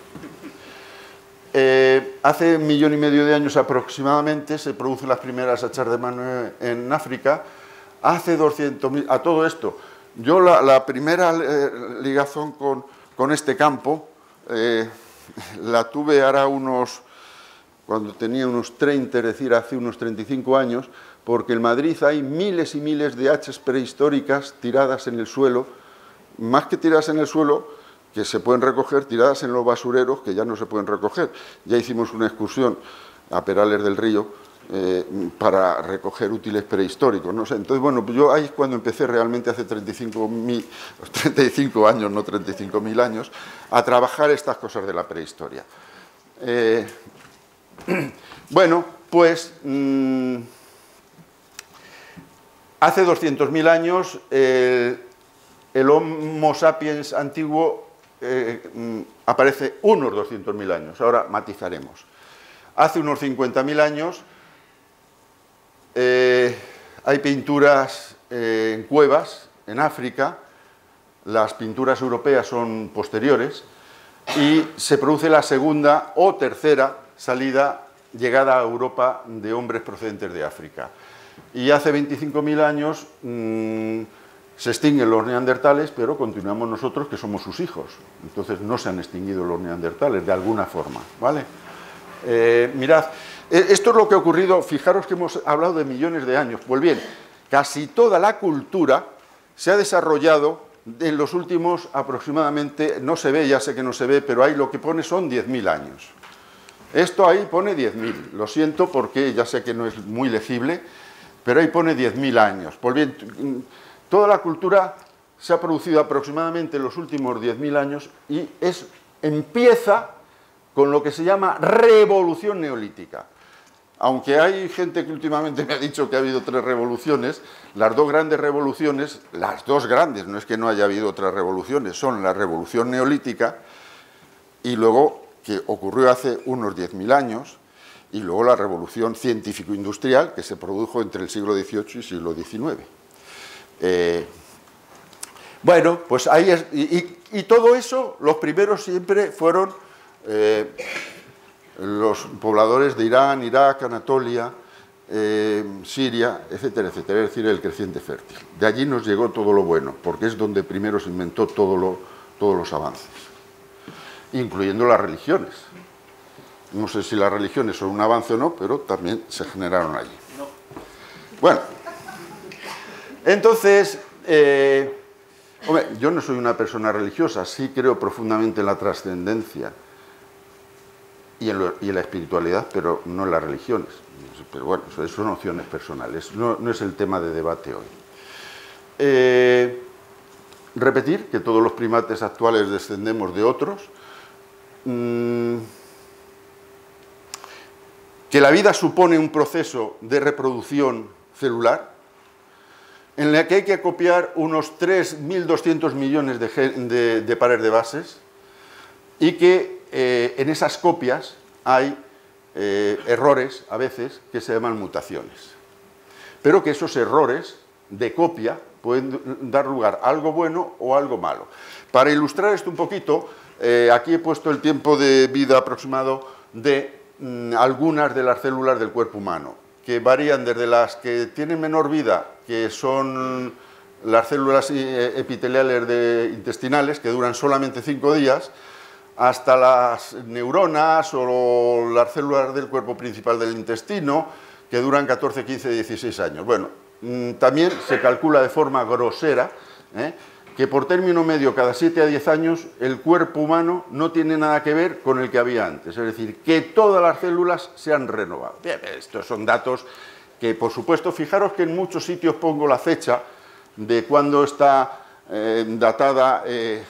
Eh, hace un millón y medio de años aproximadamente se producen las primeras hachas de mano en África. Hace doscientos mil, a todo esto, yo la, la primera eh, ligazón con, con este campo eh, la tuve ahora unos, cuando tenía unos treinta, es decir, hace unos treinta y cinco años, porque en Madrid hay miles y miles de hachas prehistóricas tiradas en el suelo, más que tiradas en el suelo, que se pueden recoger, tiradas en los basureros, que ya no se pueden recoger. Ya hicimos una excursión a Perales del Río, Eh, para recoger útiles prehistóricos, no sé. Entonces, bueno, yo ahí es cuando empecé realmente hace treinta y cinco años, no treinta y cinco mil años, a trabajar estas cosas de la prehistoria. Eh, bueno, pues mmm, hace doscientos mil años eh, el Homo sapiens antiguo eh, aparece unos doscientos mil años, ahora matizaremos. Hace unos cincuenta mil años Eh, hay pinturas eh, en cuevas en África, las pinturas europeas son posteriores y se produce la segunda o tercera salida llegada a Europa de hombres procedentes de África. Y hace veinticinco mil años mmm, se extinguen los neandertales, pero continuamos nosotros que somos sus hijos. Entonces no se han extinguido los neandertales de alguna forma, ¿vale? Eh, mirad, esto es lo que ha ocurrido, fijaros que hemos hablado de millones de años. Pues bien, casi toda la cultura se ha desarrollado en los últimos aproximadamente, no se ve, ya sé que no se ve, pero ahí lo que pone son diez mil años. Esto ahí pone diez mil, lo siento porque ya sé que no es muy legible, pero ahí pone diez mil años. Pues bien, toda la cultura se ha producido aproximadamente en los últimos diez mil años y es, empieza con lo que se llama revolución neolítica. Aunque hay gente que últimamente me ha dicho que ha habido tres revoluciones, las dos grandes revoluciones, las dos grandes, no es que no haya habido otras revoluciones, son la revolución neolítica y luego, que ocurrió hace unos diez mil años, y luego la revolución científico-industrial que se produjo entre el siglo dieciocho y siglo diecinueve. Eh, bueno, pues ahí es, y, y, y todo eso, los primeros siempre fueron eh, los pobladores de Irán, Irak, Anatolia, eh, Siria, etcétera, etcétera, es decir, el creciente fértil. De allí nos llegó todo lo bueno, porque es donde primero se inventó todo lo, todos los avances, incluyendo las religiones. No sé si las religiones son un avance o no, pero también se generaron allí. Bueno, entonces, eh, hombre, yo no soy una persona religiosa, sí creo profundamente en la trascendencia y en, lo, y en la espiritualidad, pero no en las religiones. Pero bueno, eso son opciones personales, no, no es el tema de debate hoy. Eh, repetir que todos los primates actuales descendemos de otros. Mmm, que la vida supone un proceso de reproducción celular en la que hay que copiar unos tres mil doscientos millones de, de, de pares de bases y que eh, en esas copias hay eh, errores, a veces, que se llaman mutaciones. Pero que esos errores de copia pueden dar lugar a algo bueno o a algo malo. Para ilustrar esto un poquito, eh, aquí he puesto el tiempo de vida aproximado de algunas de las células del cuerpo humano, que varían desde las que tienen menor vida, que son las células epiteliales de, intestinales, que duran solamente cinco días, hasta las neuronas o las células del cuerpo principal del intestino, que duran catorce, quince, dieciséis años. Bueno, también se calcula de forma grosera, ¿eh?, que por término medio cada siete a diez años el cuerpo humano no tiene nada que ver con el que había antes, es decir, que todas las células se han renovado. Bien, estos son datos que, por supuesto, fijaros que en muchos sitios pongo la fecha de cuándo está eh, datada eh,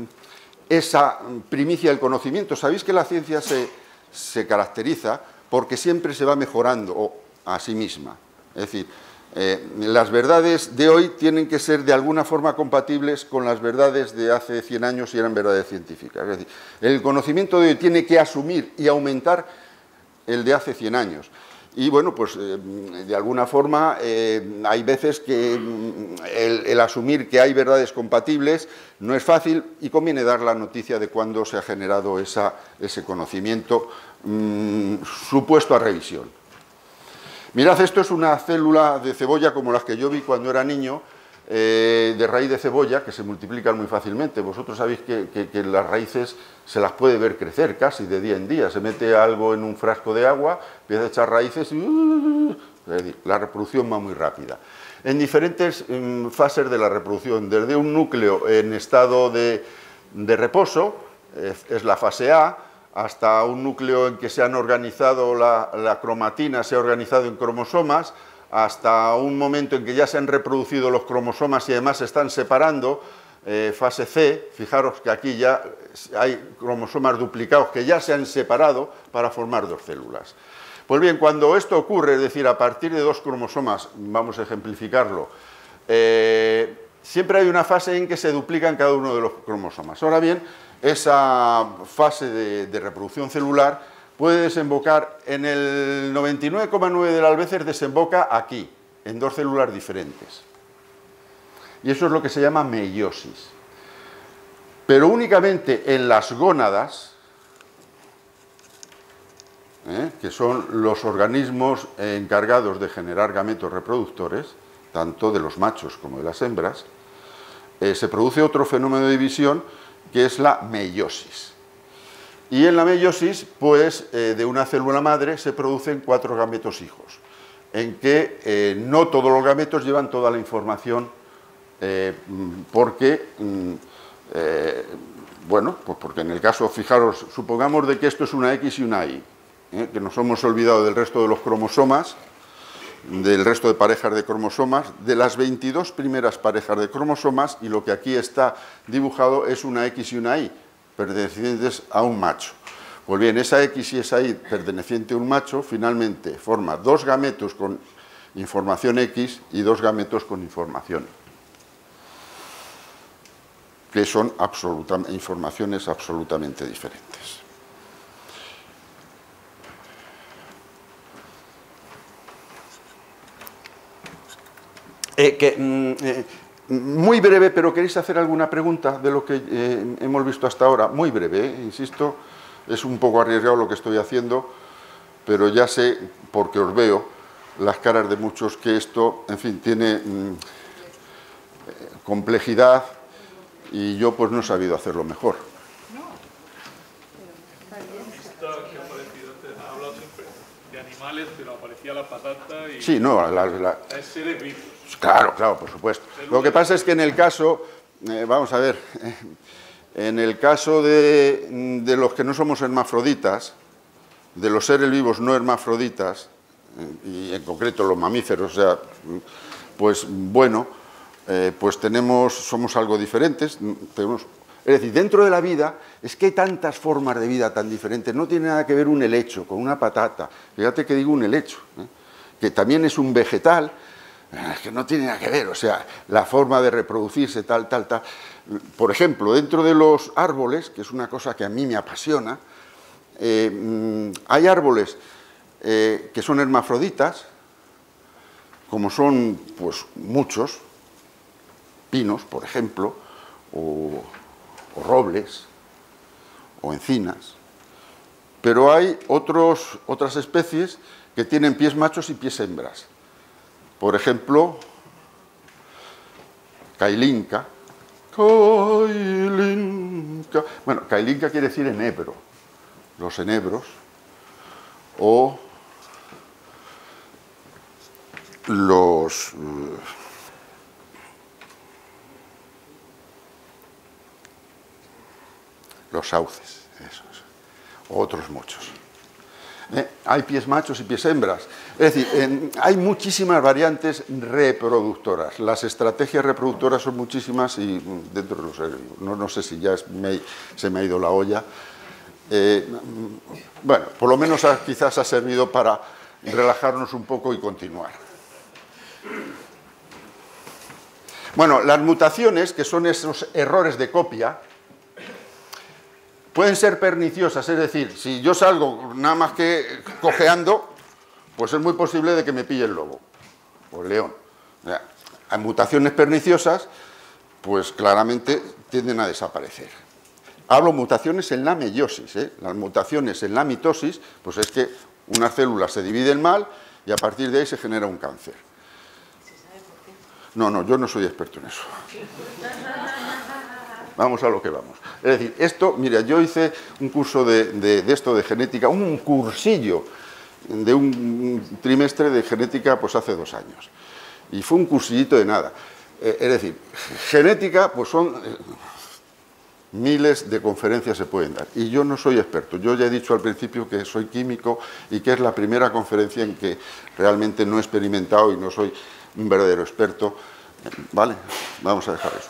esa primicia del conocimiento. Sabéis que la ciencia se, se caracteriza porque siempre se va mejorando a sí misma, es decir, Eh, las verdades de hoy tienen que ser de alguna forma compatibles con las verdades de hace cien años si eran verdades científicas. Es decir, el conocimiento de hoy tiene que asumir y aumentar el de hace cien años. Y bueno, pues eh, de alguna forma eh, hay veces que el, el asumir que hay verdades compatibles no es fácil y conviene dar la noticia de cuándo se ha generado esa, ese conocimiento mmm, supuesto a revisión. Mirad, esto es una célula de cebolla como las que yo vi cuando era niño, eh, de raíz de cebolla, que se multiplican muy fácilmente. Vosotros sabéis que, que, que las raíces se las puede ver crecer casi de día en día. Se mete algo en un frasco de agua, empieza a echar raíces y uh, es decir, la reproducción va muy rápida. En diferentes um, fases de la reproducción, desde un núcleo en estado de, de reposo, es, es la fase A, hasta un núcleo en que se han organizado, la, la cromatina se ha organizado en cromosomas, hasta un momento en que ya se han reproducido los cromosomas y además se están separando, eh, fase C, fijaros que aquí ya hay cromosomas duplicados que ya se han separado para formar dos células. Pues bien, cuando esto ocurre, es decir, a partir de dos cromosomas, vamos a ejemplificarlo, eh, siempre hay una fase en que se duplican cada uno de los cromosomas. Ahora bien, esa fase de, de reproducción celular puede desembocar en el noventa y nueve coma nueve de las veces desemboca aquí, en dos células diferentes. Y eso es lo que se llama meiosis. Pero únicamente en las gónadas, ¿eh? que son los organismos encargados de generar gametos reproductores, tanto de los machos como de las hembras, eh, se produce otro fenómeno de división que es la meiosis. Y en la meiosis, pues, eh, de una célula madre se producen cuatro gametos hijos, en que eh, no todos los gametos llevan toda la información, eh, porque, eh, bueno, pues porque en el caso, fijaros, supongamos de que esto es una X y una Y, ¿eh? que nos hemos olvidado del resto de los cromosomas, del resto de parejas de cromosomas, de las veintidós primeras parejas de cromosomas, y lo que aquí está dibujado es una X y una Y, pertenecientes a un macho. Pues bien, esa X y esa Y perteneciente a un macho, finalmente forma dos gametos con información X y dos gametos con información Y, que son absoluta, informaciones absolutamente diferentes. Eh, que, mm, eh, muy breve, pero ¿queréis hacer alguna pregunta de lo que eh, hemos visto hasta ahora? Muy breve, eh, insisto, es un poco arriesgado lo que estoy haciendo, pero ya sé, porque os veo las caras de muchos, que esto, en fin, tiene mm, complejidad, y yo pues no he sabido hacerlo mejor. Que ha aparecido, ha hablado siempre de animales, pero aparecía la patata y... Sí, no, la, la, es seres vivos. Claro, claro, por supuesto. Lo que pasa es que en el caso, eh, vamos a ver, eh, en el caso de, de los que no somos hermafroditas, de los seres vivos no hermafroditas, eh, y en concreto los mamíferos, o sea, pues bueno, eh, pues tenemos, somos algo diferentes, tenemos... Es decir, dentro de la vida es que hay tantas formas de vida tan diferentes, no tiene nada que ver un helecho con una patata, fíjate que digo un helecho, ¿eh? que también es un vegetal, es que no tiene nada que ver, o sea, la forma de reproducirse, tal, tal, tal. Por ejemplo, dentro de los árboles, que es una cosa que a mí me apasiona, eh, hay árboles eh, que son hermafroditas, como son, pues, muchos, pinos, por ejemplo, o, o robles, o encinas, pero hay otros, otras especies que tienen pies machos y pies hembras. Por ejemplo, Kailinka. Kailinka. Bueno, Kailinka quiere decir enebro, los enebros, o los... Uh, los sauces, eso, eso. Otros muchos. Eh, hay pies machos y pies hembras. Es decir, eh, hay muchísimas variantes reproductoras. Las estrategias reproductoras son muchísimas y dentro de los seres vivos. No, no sé si ya es, me, se me ha ido la olla. Eh, bueno, por lo menos ha, quizás ha servido para relajarnos un poco y continuar. Bueno, las mutaciones, que son esos errores de copia, pueden ser perniciosas, es decir, si yo salgo nada más que cojeando, pues es muy posible de que me pille el lobo o el león. O sea, hay mutaciones perniciosas, pues claramente tienden a desaparecer. Hablo mutaciones en la meiosis, ¿eh? Las mutaciones en la mitosis, pues es que una célula se divide mal y a partir de ahí se genera un cáncer. No, no, yo no soy experto en eso. Vamos a lo que vamos. Es decir, esto, mira, yo hice un curso de, de, de esto de genética, un cursillo de un trimestre de genética pues hace dos años. Y fue un cursillito de nada. Eh, es decir, genética, pues son eh, miles de conferencias se pueden dar. Y yo no soy experto. Yo ya he dicho al principio que soy químico y que es la primera conferencia en que realmente no he experimentado y no soy un verdadero experto. ¿Vale? Vamos a dejar eso.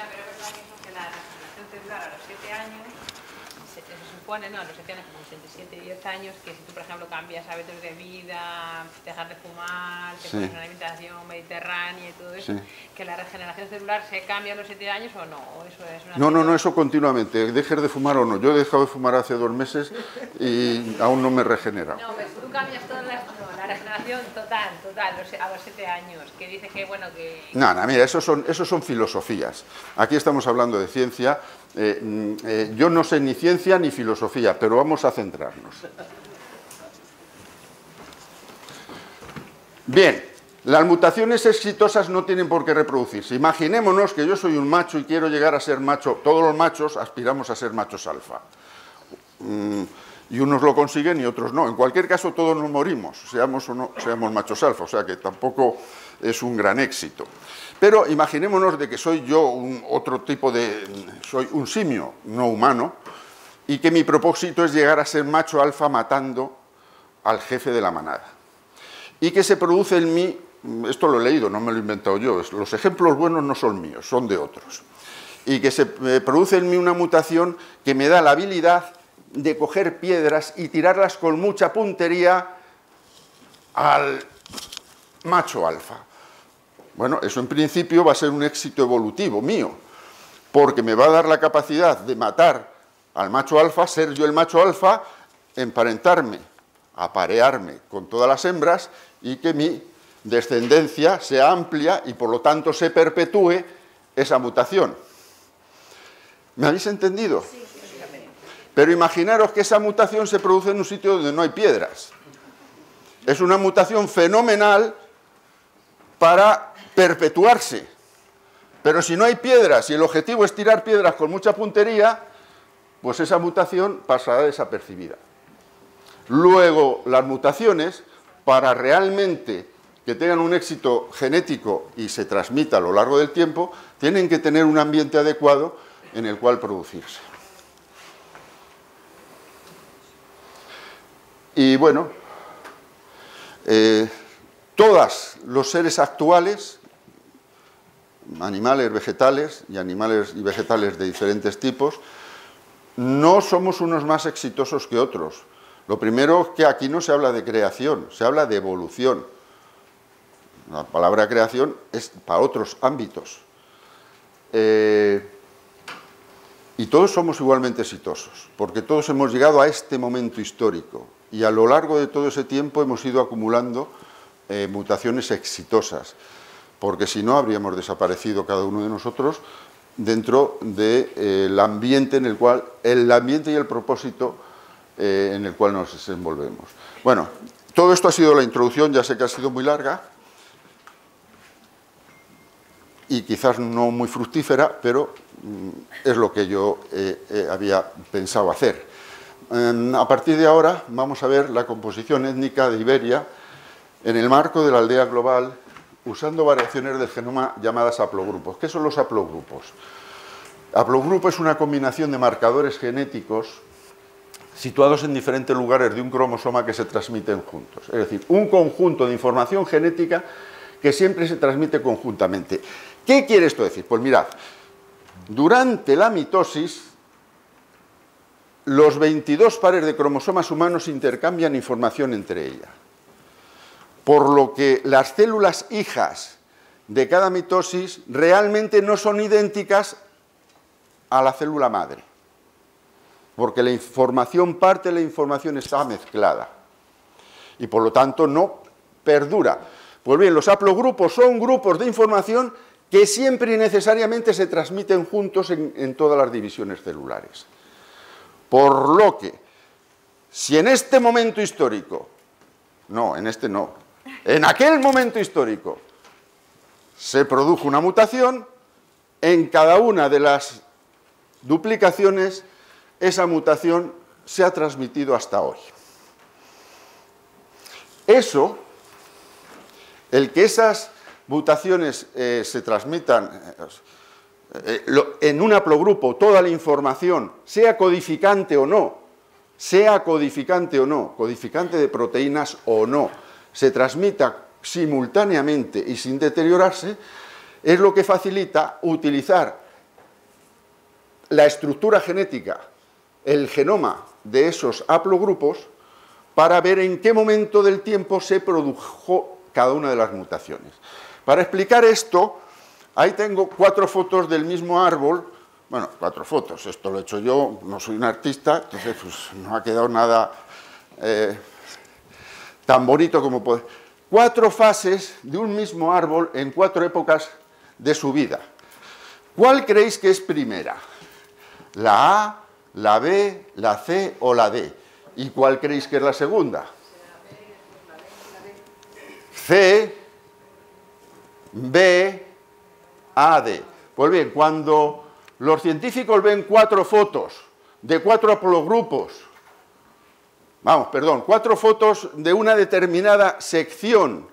Supone, no, los siete años, como ochenta y siete, diez años, que si tú, por ejemplo, cambias hábitos de vida, dejas de fumar, te sí. pones una alimentación mediterránea y todo eso, sí. que la regeneración celular se cambia a los siete años o no, o eso es una... No, no, no, eso continuamente, dejes de fumar o no. Yo he dejado de fumar hace dos meses y aún no me he regenerado. No, pues tú cambias toda la, no, la regeneración total, total, a los siete años, que dice que, bueno, que... No, no, mira, eso son, eso son filosofías. Aquí estamos hablando de ciencia. Eh, eh, yo no sé ni ciencia ni filosofía, pero vamos a centrarnos. Bien, las mutaciones exitosas no tienen por qué reproducirse. Imaginémonos que yo soy un macho y quiero llegar a ser macho. Todos los machos aspiramos a ser machos alfa. Mm, y unos lo consiguen y otros no. En cualquier caso, todos nos morimos, seamos o no seamos machos alfa, o sea que tampoco es un gran éxito. Pero imaginémonos de que soy yo un otro tipo de... soy un simio no humano y que mi propósito es llegar a ser macho alfa matando al jefe de la manada. Y que se produce en mí, esto lo he leído, no me lo he inventado yo, los ejemplos buenos no son míos, son de otros. Y que se produce en mí una mutación que me da la habilidad de coger piedras y tirarlas con mucha puntería al macho alfa. Bueno, eso en principio va a ser un éxito evolutivo mío, porque me va a dar la capacidad de matar al macho alfa, ser yo el macho alfa, emparentarme, aparearme con todas las hembras y que mi descendencia sea amplia y por lo tanto se perpetúe esa mutación. ¿Me habéis entendido? Sí. Pero imaginaros que esa mutación se produce en un sitio donde no hay piedras. Es una mutación fenomenal para perpetuarse. Pero si no hay piedras y el objetivo es tirar piedras con mucha puntería, pues esa mutación pasará desapercibida. Luego, las mutaciones, para realmente que tengan un éxito genético y se transmita a lo largo del tiempo, tienen que tener un ambiente adecuado en el cual producirse. Y bueno, eh, todos los seres actuales, animales, vegetales y animales y vegetales de diferentes tipos, no somos unos más exitosos que otros. Lo primero es que aquí no se habla de creación, se habla de evolución. La palabra creación es para otros ámbitos. Eh, y todos somos igualmente exitosos, porque todos hemos llegado a este momento histórico. Y a lo largo de todo ese tiempo hemos ido acumulando eh, mutaciones exitosas, porque si no habríamos desaparecido cada uno de nosotros dentro del de, eh, ambiente en el cual, el ambiente y el propósito eh, en el cual nos desenvolvemos. Bueno, todo esto ha sido la introducción, ya sé que ha sido muy larga y quizás no muy fructífera, pero mm, es lo que yo eh, eh, había pensado hacer. A partir de ahora vamos a ver la composición étnica de Iberia en el marco de la aldea global usando variaciones del genoma llamadas haplogrupos. ¿Qué son los haplogrupos? Haplogrupo es una combinación de marcadores genéticos situados en diferentes lugares de un cromosoma que se transmiten juntos. Es decir, un conjunto de información genética que siempre se transmite conjuntamente. ¿Qué quiere esto decir? Pues mirad, durante la mitosis los veintidós pares de cromosomas humanos intercambian información entre ellas, por lo que las células hijas de cada mitosis realmente no son idénticas a la célula madre, porque la información, parte de la información está mezclada y por lo tanto no perdura. Pues bien, los haplogrupos son grupos de información que siempre y necesariamente se transmiten juntos en, en todas las divisiones celulares. Por lo que, si en este momento histórico, no, en este no, en aquel momento histórico se produjo una mutación, en cada una de las duplicaciones esa mutación se ha transmitido hasta hoy. Eso, el que esas mutaciones eh, se transmitan eh, lo, en un haplogrupo, toda la información, sea codificante o no, sea codificante o no, codificante de proteínas o no, se transmita simultáneamente y sin deteriorarse, es lo que facilita utilizar la estructura genética, el genoma de esos haplogrupos, para ver en qué momento del tiempo se produjo cada una de las mutaciones. Para explicar esto, ahí tengo cuatro fotos del mismo árbol. Bueno, cuatro fotos, esto lo he hecho yo, no soy un artista, entonces pues, no ha quedado nada eh, tan bonito como puede. Cuatro fases de un mismo árbol en cuatro épocas de su vida. ¿Cuál creéis que es primera? ¿La A, la B, la C o la D? ¿Y cuál creéis que es la segunda? C, B, A, D. Pues bien, cuando los científicos ven cuatro fotos de cuatro haplogrupos, vamos, perdón, cuatro fotos de una determinada sección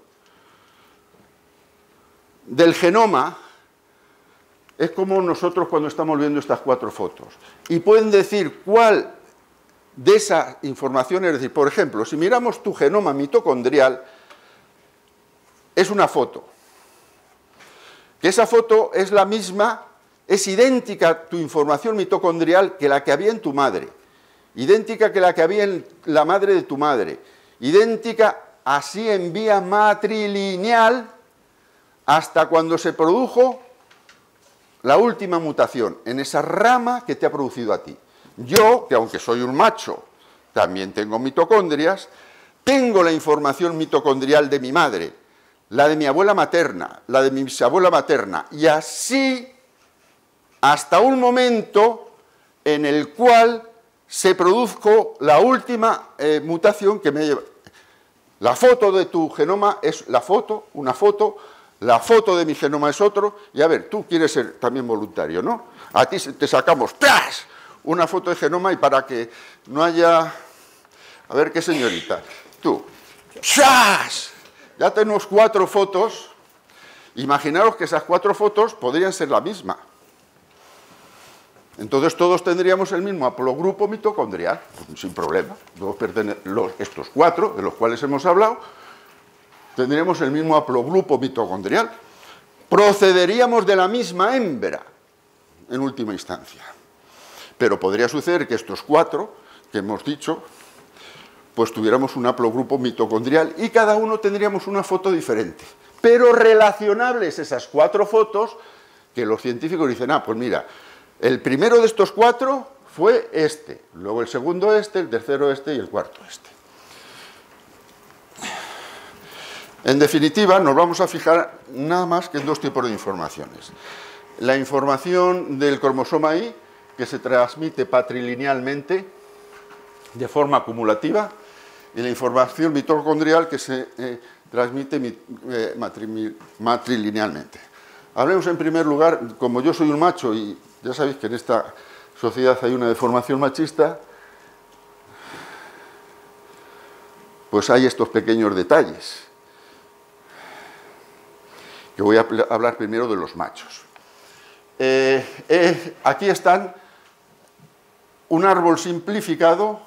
del genoma, es como nosotros cuando estamos viendo estas cuatro fotos. Y pueden decir cuál de esa información, es decir, por ejemplo, si miramos tu genoma mitocondrial, es una foto. Que esa foto es la misma, es idéntica tu información mitocondrial que la que había en tu madre, idéntica que la que había en la madre de tu madre, idéntica así en vía matrilineal hasta cuando se produjo la última mutación en esa rama que te ha producido a ti. Yo, que aunque soy un macho, también tengo mitocondrias, tengo la información mitocondrial de mi madre, la de mi abuela materna, la de mi bisabuela materna, y así hasta un momento en el cual se produjo la última eh, mutación que me lleva. La foto de tu genoma es la foto, una foto, la foto de mi genoma es otro, y a ver, tú quieres ser también voluntario, ¿no? A ti te sacamos ¡tras! Una foto de genoma y para que no haya... A ver, ¿qué señorita? Tú, ¡tras! Ya tenemos cuatro fotos. Imaginaros que esas cuatro fotos podrían ser la misma. Entonces todos tendríamos el mismo haplogrupo mitocondrial, sin problema. Todos los, estos cuatro, de los cuales hemos hablado, tendríamos el mismo haplogrupo mitocondrial. Procederíamos de la misma hembra, en última instancia. Pero podría suceder que estos cuatro, que hemos dicho, pues tuviéramos un haplogrupo mitocondrial y cada uno tendríamos una foto diferente. Pero relacionables esas cuatro fotos, que los científicos dicen, ah, pues mira, el primero de estos cuatro fue este, luego el segundo este, el tercero este y el cuarto este. En definitiva, nos vamos a fijar nada más que en dos tipos de informaciones. La información del cromosoma Y, que se transmite patrilinealmente de forma acumulativa, y la información mitocondrial que se eh, transmite eh, matri, matrilinealmente. Hablemos en primer lugar, como yo soy un macho y ya sabéis que en esta sociedad hay una deformación machista, pues hay estos pequeños detalles. Que voy a hablar primero de los machos. Eh, eh, aquí están un árbol simplificado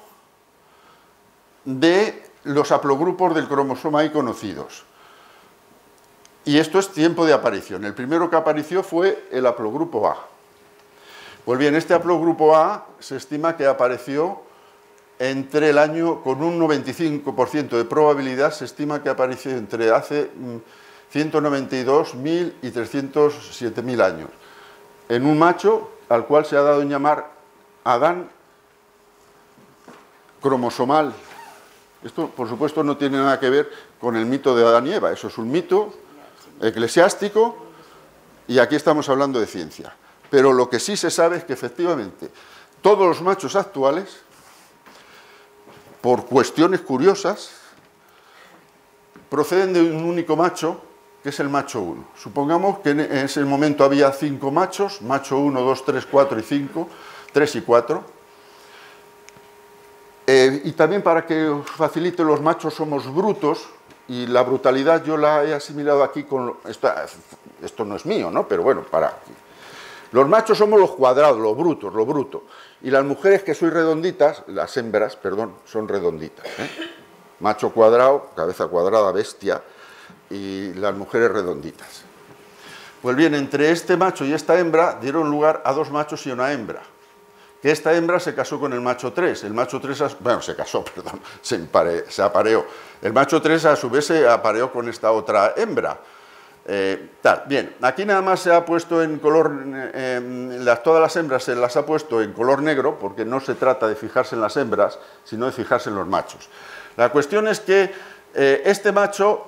de los haplogrupos del cromosoma Y conocidos. Y esto es tiempo de aparición. El primero que apareció fue el haplogrupo A. Pues bien, este haplogrupo A se estima que apareció entre el año, con un noventa y cinco por ciento de probabilidad, se estima que apareció entre hace ciento noventa y dos mil y trescientos siete mil años, en un macho al cual se ha dado en llamar Adán cromosomal. Esto, por supuesto, no tiene nada que ver con el mito de Adán y Eva, eso es un mito eclesiástico y aquí estamos hablando de ciencia. Pero lo que sí se sabe es que efectivamente todos los machos actuales, por cuestiones curiosas, proceden de un único macho, que es el macho uno. Supongamos que en ese momento había cinco machos, macho uno, dos, tres, cuatro y cinco, tres y cuatro. Eh, y también para que os facilite, los machos somos brutos, y la brutalidad yo la he asimilado aquí con... Esta, esto no es mío, ¿no? Pero bueno, para... Los machos somos los cuadrados, los brutos, lo bruto. Y las mujeres que sois redonditas, las hembras, perdón, son redonditas, ¿eh? Macho cuadrado, cabeza cuadrada, bestia, y las mujeres redonditas. Pues bien, entre este macho y esta hembra dieron lugar a dos machos y una hembra. Que esta hembra se casó con el macho tres. El macho tres, bueno, se casó, perdón, se, empare, se apareó. El macho tres a su vez se apareó con esta otra hembra. Eh, tal. Bien, aquí nada más se ha puesto en color, eh, las, todas las hembras se las ha puesto en color negro, porque no se trata de fijarse en las hembras, sino de fijarse en los machos. La cuestión es que eh, este macho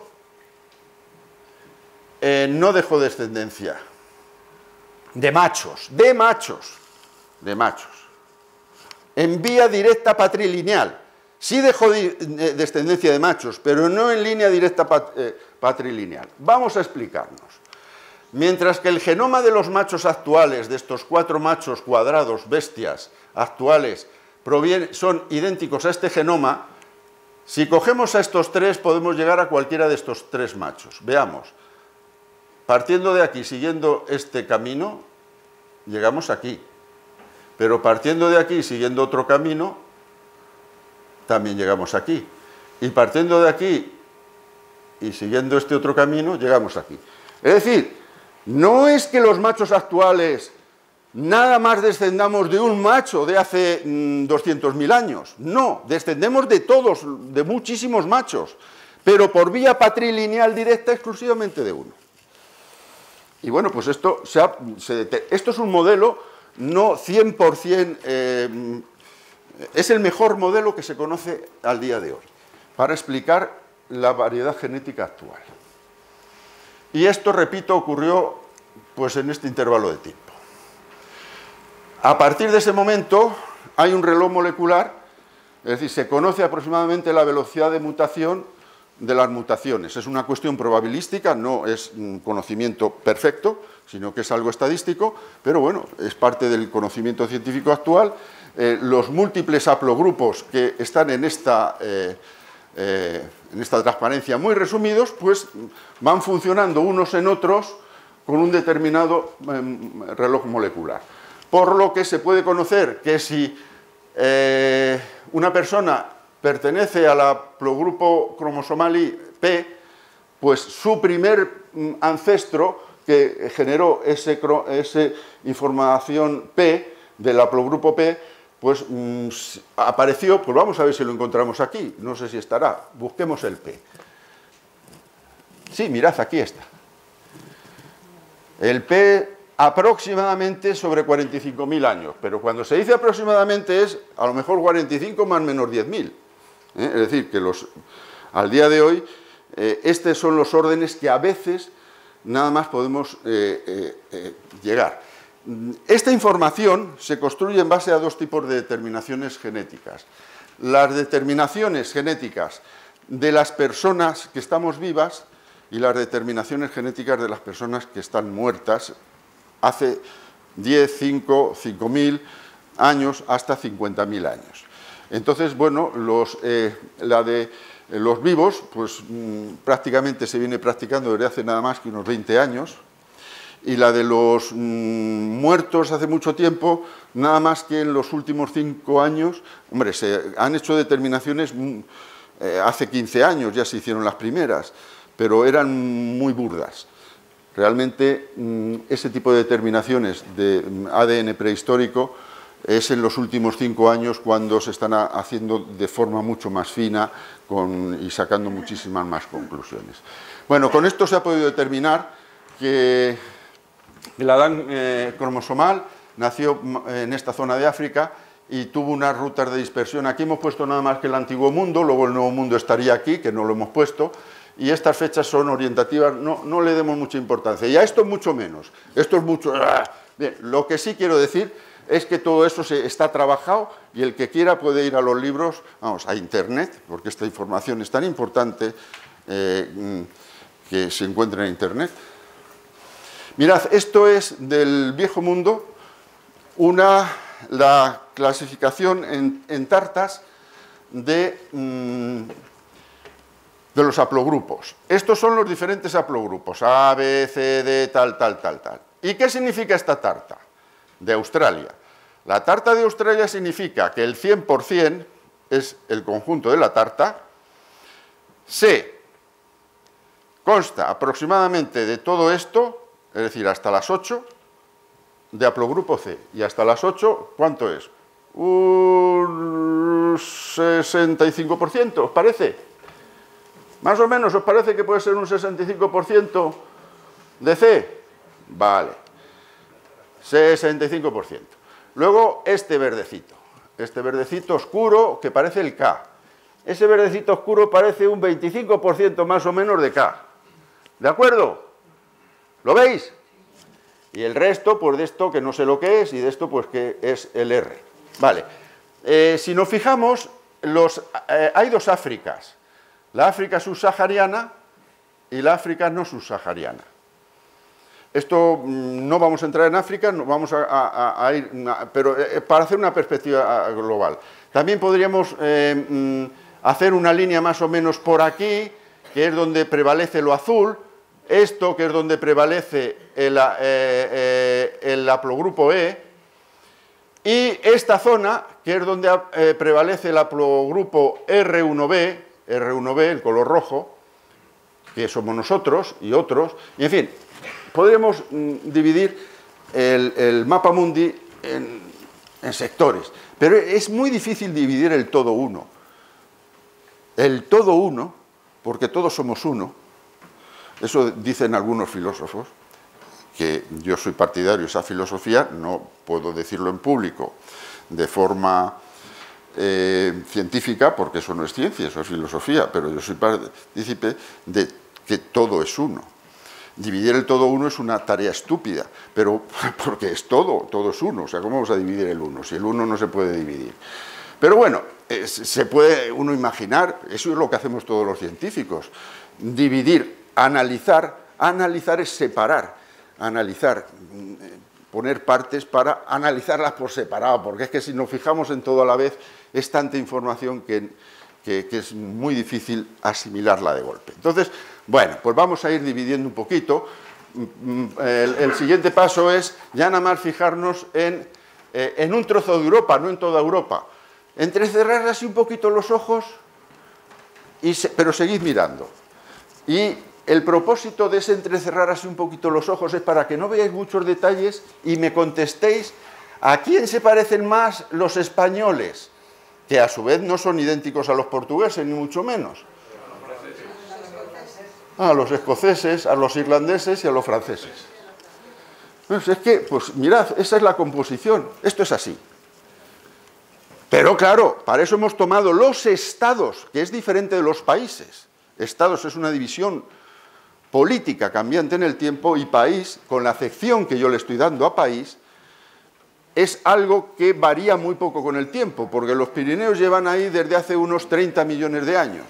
eh, no dejó descendencia de machos, de machos, de machos, en vía directa patrilineal. Sí dejó de, de, descendencia de machos, pero no en línea directa pat, eh, patrilineal. Vamos a explicarnos. Mientras que el genoma de los machos actuales, de estos cuatro machos cuadrados, bestias actuales, proviene, son idénticos a este genoma, si cogemos a estos tres podemos llegar a cualquiera de estos tres machos. Veamos, partiendo de aquí, siguiendo este camino, llegamos aquí. Pero partiendo de aquí, siguiendo otro camino, también llegamos aquí. Y partiendo de aquí y siguiendo este otro camino, llegamos aquí. Es decir, no es que los machos actuales nada más descendamos de un macho de hace mmm, doscientos mil años. No, descendemos de todos, de muchísimos machos, pero por vía patrilineal directa exclusivamente de uno. Y bueno, pues esto, se ha, se, esto es un modelo no cien por cien, eh, es el mejor modelo que se conoce al día de hoy para explicar la variedad genética actual. Y esto, repito, ocurrió pues en este intervalo de tiempo. A partir de ese momento hay un reloj molecular, es decir, se conoce aproximadamente la velocidad de mutación de las mutaciones. Es una cuestión probabilística, no es un conocimiento perfecto, sino que es algo estadístico, pero bueno, es parte del conocimiento científico actual. Eh, los múltiples haplogrupos que están en esta, eh, eh, en esta transparencia muy resumidos, pues van funcionando unos en otros con un determinado eh, reloj molecular. Por lo que se puede conocer que si eh, una persona pertenece al haplogrupo cromosomal P, pues su primer ancestro que generó ese, esa información P del haplogrupo P, pues mmm, apareció, pues vamos a ver si lo encontramos aquí, no sé si estará, busquemos el P. Sí, mirad, aquí está. El P aproximadamente sobre cuarenta y cinco mil años, pero cuando se dice aproximadamente es a lo mejor cuarenta y cinco más menos diez mil. ¿Eh? Es decir, que los, al día de hoy, eh, estos son los órdenes que a veces nada más podemos eh, eh, eh, llegar. Esta información se construye en base a dos tipos de determinaciones genéticas. Las determinaciones genéticas de las personas que estamos vivas y las determinaciones genéticas de las personas que están muertas hace diez, cinco, cinco mil años hasta cincuenta mil años. Entonces, bueno, los, eh, la de los vivos, pues mmm, prácticamente se viene practicando desde hace nada más que unos veinte años, y la de los mmm, muertos hace mucho tiempo, nada más que en los últimos cinco años, hombre, se han hecho determinaciones, mmm, eh, hace quince años ya se hicieron las primeras, pero eran muy burdas. Realmente mmm, ese tipo de determinaciones de A D N prehistórico es en los últimos cinco años cuando se están haciendo de forma mucho más fina con, y sacando muchísimas más conclusiones. Bueno, con esto se ha podido determinar que el Adán eh, cromosomal nació en esta zona de África y tuvo unas rutas de dispersión. Aquí hemos puesto nada más que el antiguo mundo, luego el nuevo mundo estaría aquí, que no lo hemos puesto, y estas fechas son orientativas, no, no le demos mucha importancia. Y a esto mucho menos, esto es mucho... Bien, lo que sí quiero decir es que todo eso se está trabajado y el que quiera puede ir a los libros, vamos, a Internet, porque esta información es tan importante eh, que se encuentra en Internet. Mirad, esto es del Viejo Mundo, una, la clasificación en, en tartas de, mmm, de los haplogrupos. Estos son los diferentes haplogrupos, A, B, C, D, tal, tal, tal, tal. ¿Y qué significa esta tarta? De Australia. La tarta de Australia significa que el cien por cien es el conjunto de la tarta. Se consta aproximadamente de todo esto, es decir, hasta las ocho, de haplogrupo C. Y hasta las ocho, ¿cuánto es? Un sesenta y cinco por ciento, ¿os parece? Más o menos, ¿os parece que puede ser un sesenta y cinco por ciento de C? Vale. sesenta y cinco por ciento. Luego este verdecito, este verdecito oscuro que parece el K. Ese verdecito oscuro parece un veinticinco por ciento más o menos de K. ¿De acuerdo? ¿Lo veis? Y el resto, pues de esto que no sé lo que es y de esto pues que es el R. Vale. Eh, si nos fijamos, los, eh, hay dos Áfricas, la África subsahariana y la África no subsahariana. Esto no vamos a entrar en África, no vamos a, a, a ir, pero eh, para hacer una perspectiva global. También podríamos eh, hacer una línea más o menos por aquí, que es donde prevalece lo azul, esto que es donde prevalece el, eh, eh, el haplogrupo E, y esta zona, que es donde eh, prevalece el haplogrupo erre uno be, erre uno be, el color rojo, que somos nosotros y otros, y en fin, podríamos mm, dividir el, el mapa mundi en, en sectores, pero es muy difícil dividir el todo uno. El todo uno, porque todos somos uno, eso dicen algunos filósofos, que yo soy partidario de esa filosofía, no puedo decirlo en público de forma eh, científica, porque eso no es ciencia, eso es filosofía, pero yo soy partícipe de que todo es uno. Dividir el todo uno es una tarea estúpida, pero porque es todo, todo es uno, o sea, ¿cómo vamos a dividir el uno? Si el uno no se puede dividir. Pero bueno, es, se puede uno imaginar, eso es lo que hacemos todos los científicos, dividir, analizar, analizar es separar, analizar, poner partes para analizarlas por separado, porque es que si nos fijamos en todo a la vez, es tanta información que, que, que es muy difícil asimilarla de golpe. Entonces, bueno, pues vamos a ir dividiendo un poquito. El, el siguiente paso es ya nada más fijarnos en, eh, en un trozo de Europa, no en toda Europa. Entrecerrar así un poquito los ojos, y se, pero seguid mirando. Y el propósito de ese entrecerrar así un poquito los ojos es para que no veáis muchos detalles y me contestéis a quién se parecen más los españoles, que a su vez no son idénticos a los portugueses, ni mucho menos. A los escoceses, a los irlandeses y a los franceses. Pues es que, pues mirad, esa es la composición, esto es así. Pero claro, para eso hemos tomado los estados, que es diferente de los países. Estados es una división política cambiante en el tiempo, y país, con la acepción que yo le estoy dando a país, es algo que varía muy poco con el tiempo, porque los Pirineos llevan ahí desde hace unos treinta millones de años.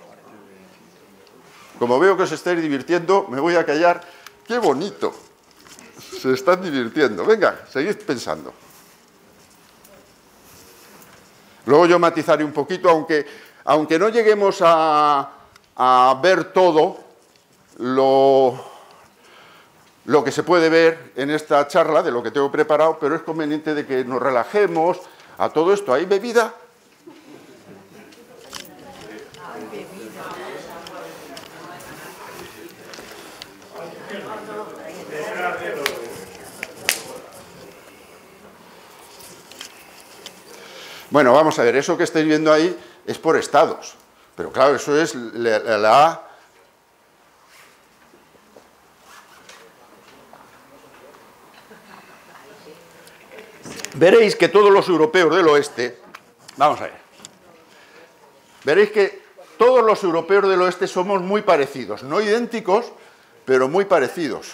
Como veo que os estáis divirtiendo, me voy a callar. ¡Qué bonito! Se están divirtiendo. Venga, seguid pensando. Luego yo matizaré un poquito, aunque, aunque no lleguemos a, a ver todo lo, lo que se puede ver en esta charla, de lo que tengo preparado, pero es conveniente de que nos relajemos a todo esto. ¿Hay bebida? Bueno, vamos a ver, eso que estáis viendo ahí es por estados, pero claro, eso es la, la, la veréis que todos los europeos del oeste, vamos a ver, veréis que todos los europeos del oeste somos muy parecidos, no idénticos, pero muy parecidos.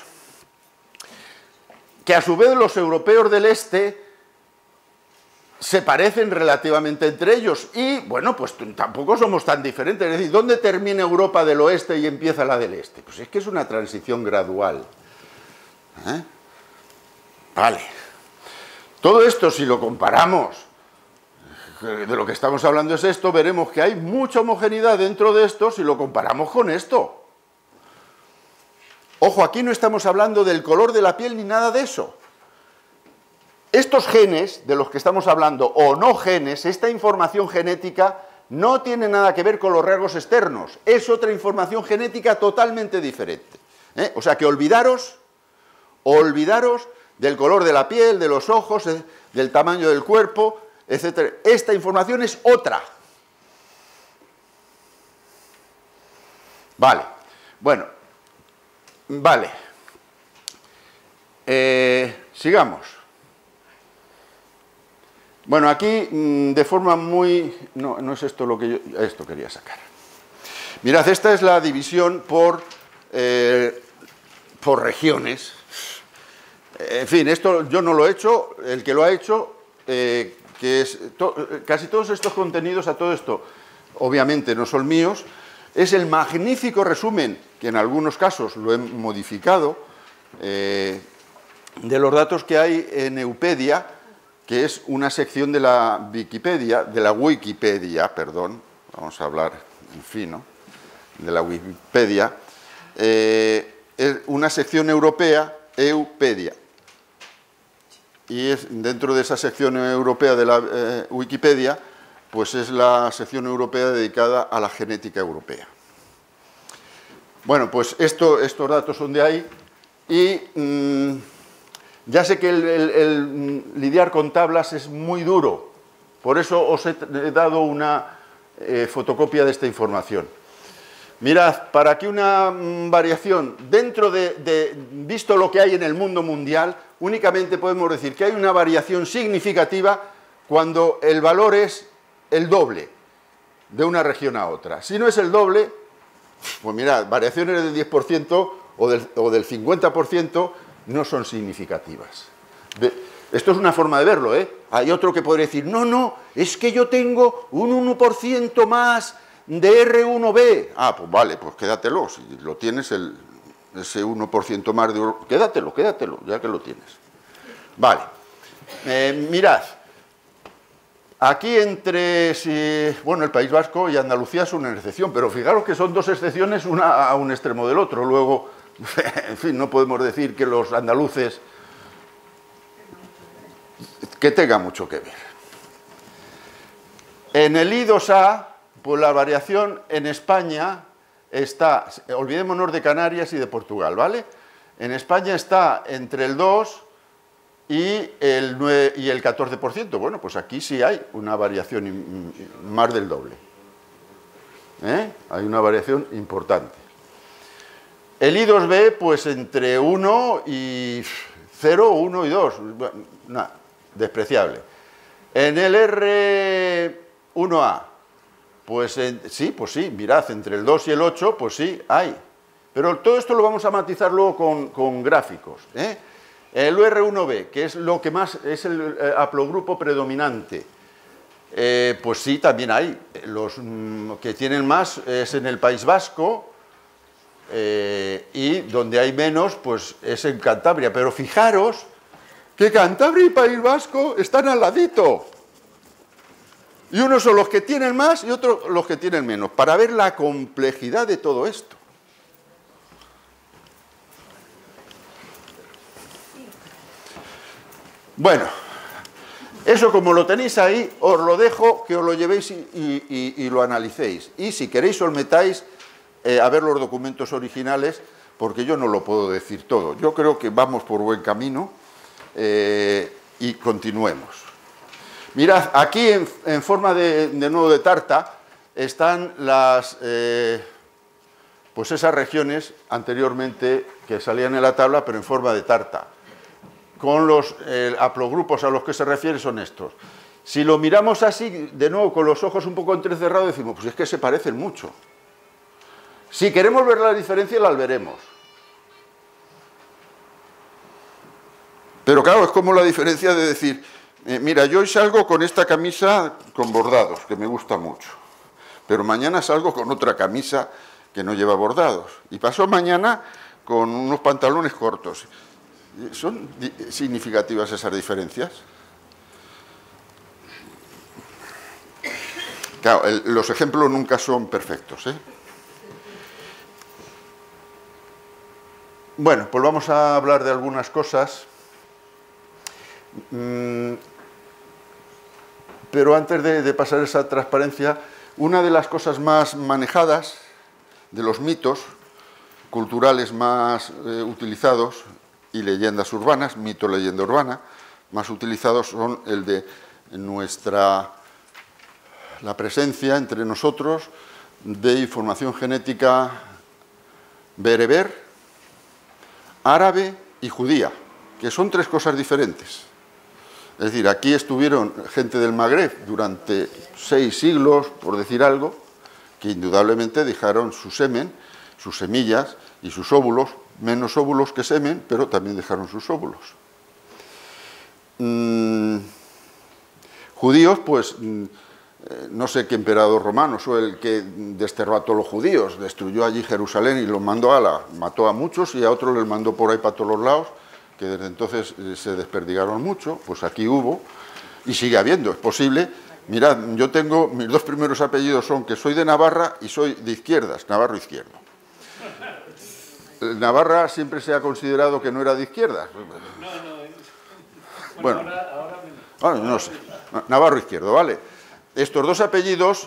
Que a su vez los europeos del este se parecen relativamente entre ellos y, bueno, pues tampoco somos tan diferentes. Es decir, ¿dónde termina Europa del oeste y empieza la del este? Pues es que es una transición gradual. ¿Eh? Vale. Todo esto, si lo comparamos, de lo que estamos hablando es esto, veremos que hay mucha homogeneidad dentro de esto si lo comparamos con esto. Ojo, aquí no estamos hablando del color de la piel ni nada de eso. Estos genes de los que estamos hablando, o no genes, esta información genética no tiene nada que ver con los rasgos externos, es otra información genética totalmente diferente. ¿Eh? O sea que olvidaros, olvidaros del color de la piel, de los ojos, eh, del tamaño del cuerpo, etcétera. Esta información es otra. Vale, bueno, vale. Eh, sigamos. Bueno, aquí de forma muy... No, no es esto lo que yo... Esto quería sacar. Mirad, esta es la división por, eh, por regiones. En fin, esto yo no lo he hecho, el que lo ha hecho, eh, que es, to, casi todos estos contenidos, a todo esto, obviamente no son míos, es el magnífico resumen, que en algunos casos lo he modificado, eh, de los datos que hay en Eupedia, que es una sección de la Wikipedia, de la Wikipedia, perdón, vamos a hablar en fino, de la Wikipedia, eh, es una sección europea, Eupedia. Y es, dentro de esa sección europea de la eh, Wikipedia, pues es la sección europea dedicada a la genética europea. Bueno, pues esto, estos datos son de ahí y mmm, ya sé que el, el, el lidiar con tablas es muy duro, por eso os he dado una eh, fotocopia de esta información. Mirad, para que una mm, variación dentro de, de, visto lo que hay en el mundo mundial, únicamente podemos decir que hay una variación significativa cuando el valor es el doble de una región a otra. Si no es el doble, pues mirad, variaciones del diez por ciento o del, o del cincuenta por ciento no son significativas. De, esto es una forma de verlo, ¿eh? Hay otro que podría decir, no, no, es que yo tengo un uno por ciento más de R uno B. Ah, pues vale, pues quédatelo, si lo tienes, el, ese uno por ciento más de... Quédatelo, quédatelo, ya que lo tienes. Vale, eh, mirad. Aquí entre, si, bueno, el País Vasco y Andalucía son una excepción, pero fijaros que son dos excepciones, una a un extremo del otro. Luego, en fin, no podemos decir que los andaluces que tengan mucho que ver. En el I dos A, pues la variación en España está, olvidémonos de Canarias y de Portugal, ¿vale? En España está entre el dos y el, nueve, y el catorce por ciento. Bueno, pues aquí sí hay una variación más del doble. ¿Eh? Hay una variación importante. El I dos B, pues entre uno y cero, uno y dos. Bueno, nada, despreciable. En el R uno A, pues en, sí, pues sí, mirad, entre el dos y el ocho, pues sí, hay. Pero todo esto lo vamos a matizar luego con, con gráficos, ¿eh? El R uno B, que es lo que más es el eh, haplogrupo predominante, eh, pues sí, también hay. Los mm, que tienen más es en el País Vasco eh, y donde hay menos, pues es en Cantabria. Pero fijaros que Cantabria y País Vasco están al ladito. Y unos son los que tienen más y otros los que tienen menos, para ver la complejidad de todo esto. Bueno, eso como lo tenéis ahí, os lo dejo, que os lo llevéis y, y, y, y lo analicéis. Y si queréis os metáis eh, a ver los documentos originales, porque yo no lo puedo decir todo. Yo creo que vamos por buen camino eh, y continuemos. Mirad, aquí en, en forma de, de nudo de tarta están las, eh, pues esas regiones anteriormente que salían en la tabla, pero en forma de tarta. Con los eh, haplogrupos a los que se refiere son estos. Si lo miramos así, de nuevo, con los ojos un poco entrecerrados, decimos, pues es que se parecen mucho. Si queremos ver la diferencia, las veremos. Pero claro, es como la diferencia de decir, eh, mira, yo hoy salgo con esta camisa con bordados, que me gusta mucho. Pero mañana salgo con otra camisa que no lleva bordados. Y paso mañana con unos pantalones cortos. ¿Son significativas esas diferencias? Claro, el, los ejemplos nunca son perfectos, ¿eh? Bueno, pues vamos a hablar de algunas cosas. Mm, pero antes de, de pasar esa transparencia, una de las cosas más manejadas, de los mitos culturales más eh, utilizados, y leyendas urbanas, mito, leyenda urbana, más utilizados son el de nuestra, la presencia entre nosotros de información genética bereber, árabe y judía, que son tres cosas diferentes. Es decir, aquí estuvieron gente del Magreb durante seis siglos, por decir algo, que indudablemente dejaron su semen, sus semillas y sus óvulos, menos óvulos que semen, pero también dejaron sus óvulos. Mm, Judíos, pues, no sé qué emperador romano fue el que desterró a todos los judíos, destruyó allí Jerusalén y los mandó a la, mató a muchos y a otros les mandó por ahí para todos los lados, que desde entonces se desperdigaron mucho. Pues aquí hubo y sigue habiendo, es posible. Mirad, yo tengo, mis dos primeros apellidos son que soy de Navarra y soy de izquierdas, Navarro izquierdo. Navarra siempre se ha considerado que no era de izquierdas. No, no. Bueno, Ahora, ahora menos. bueno, no sé, Navarro izquierdo, ¿vale? Estos dos apellidos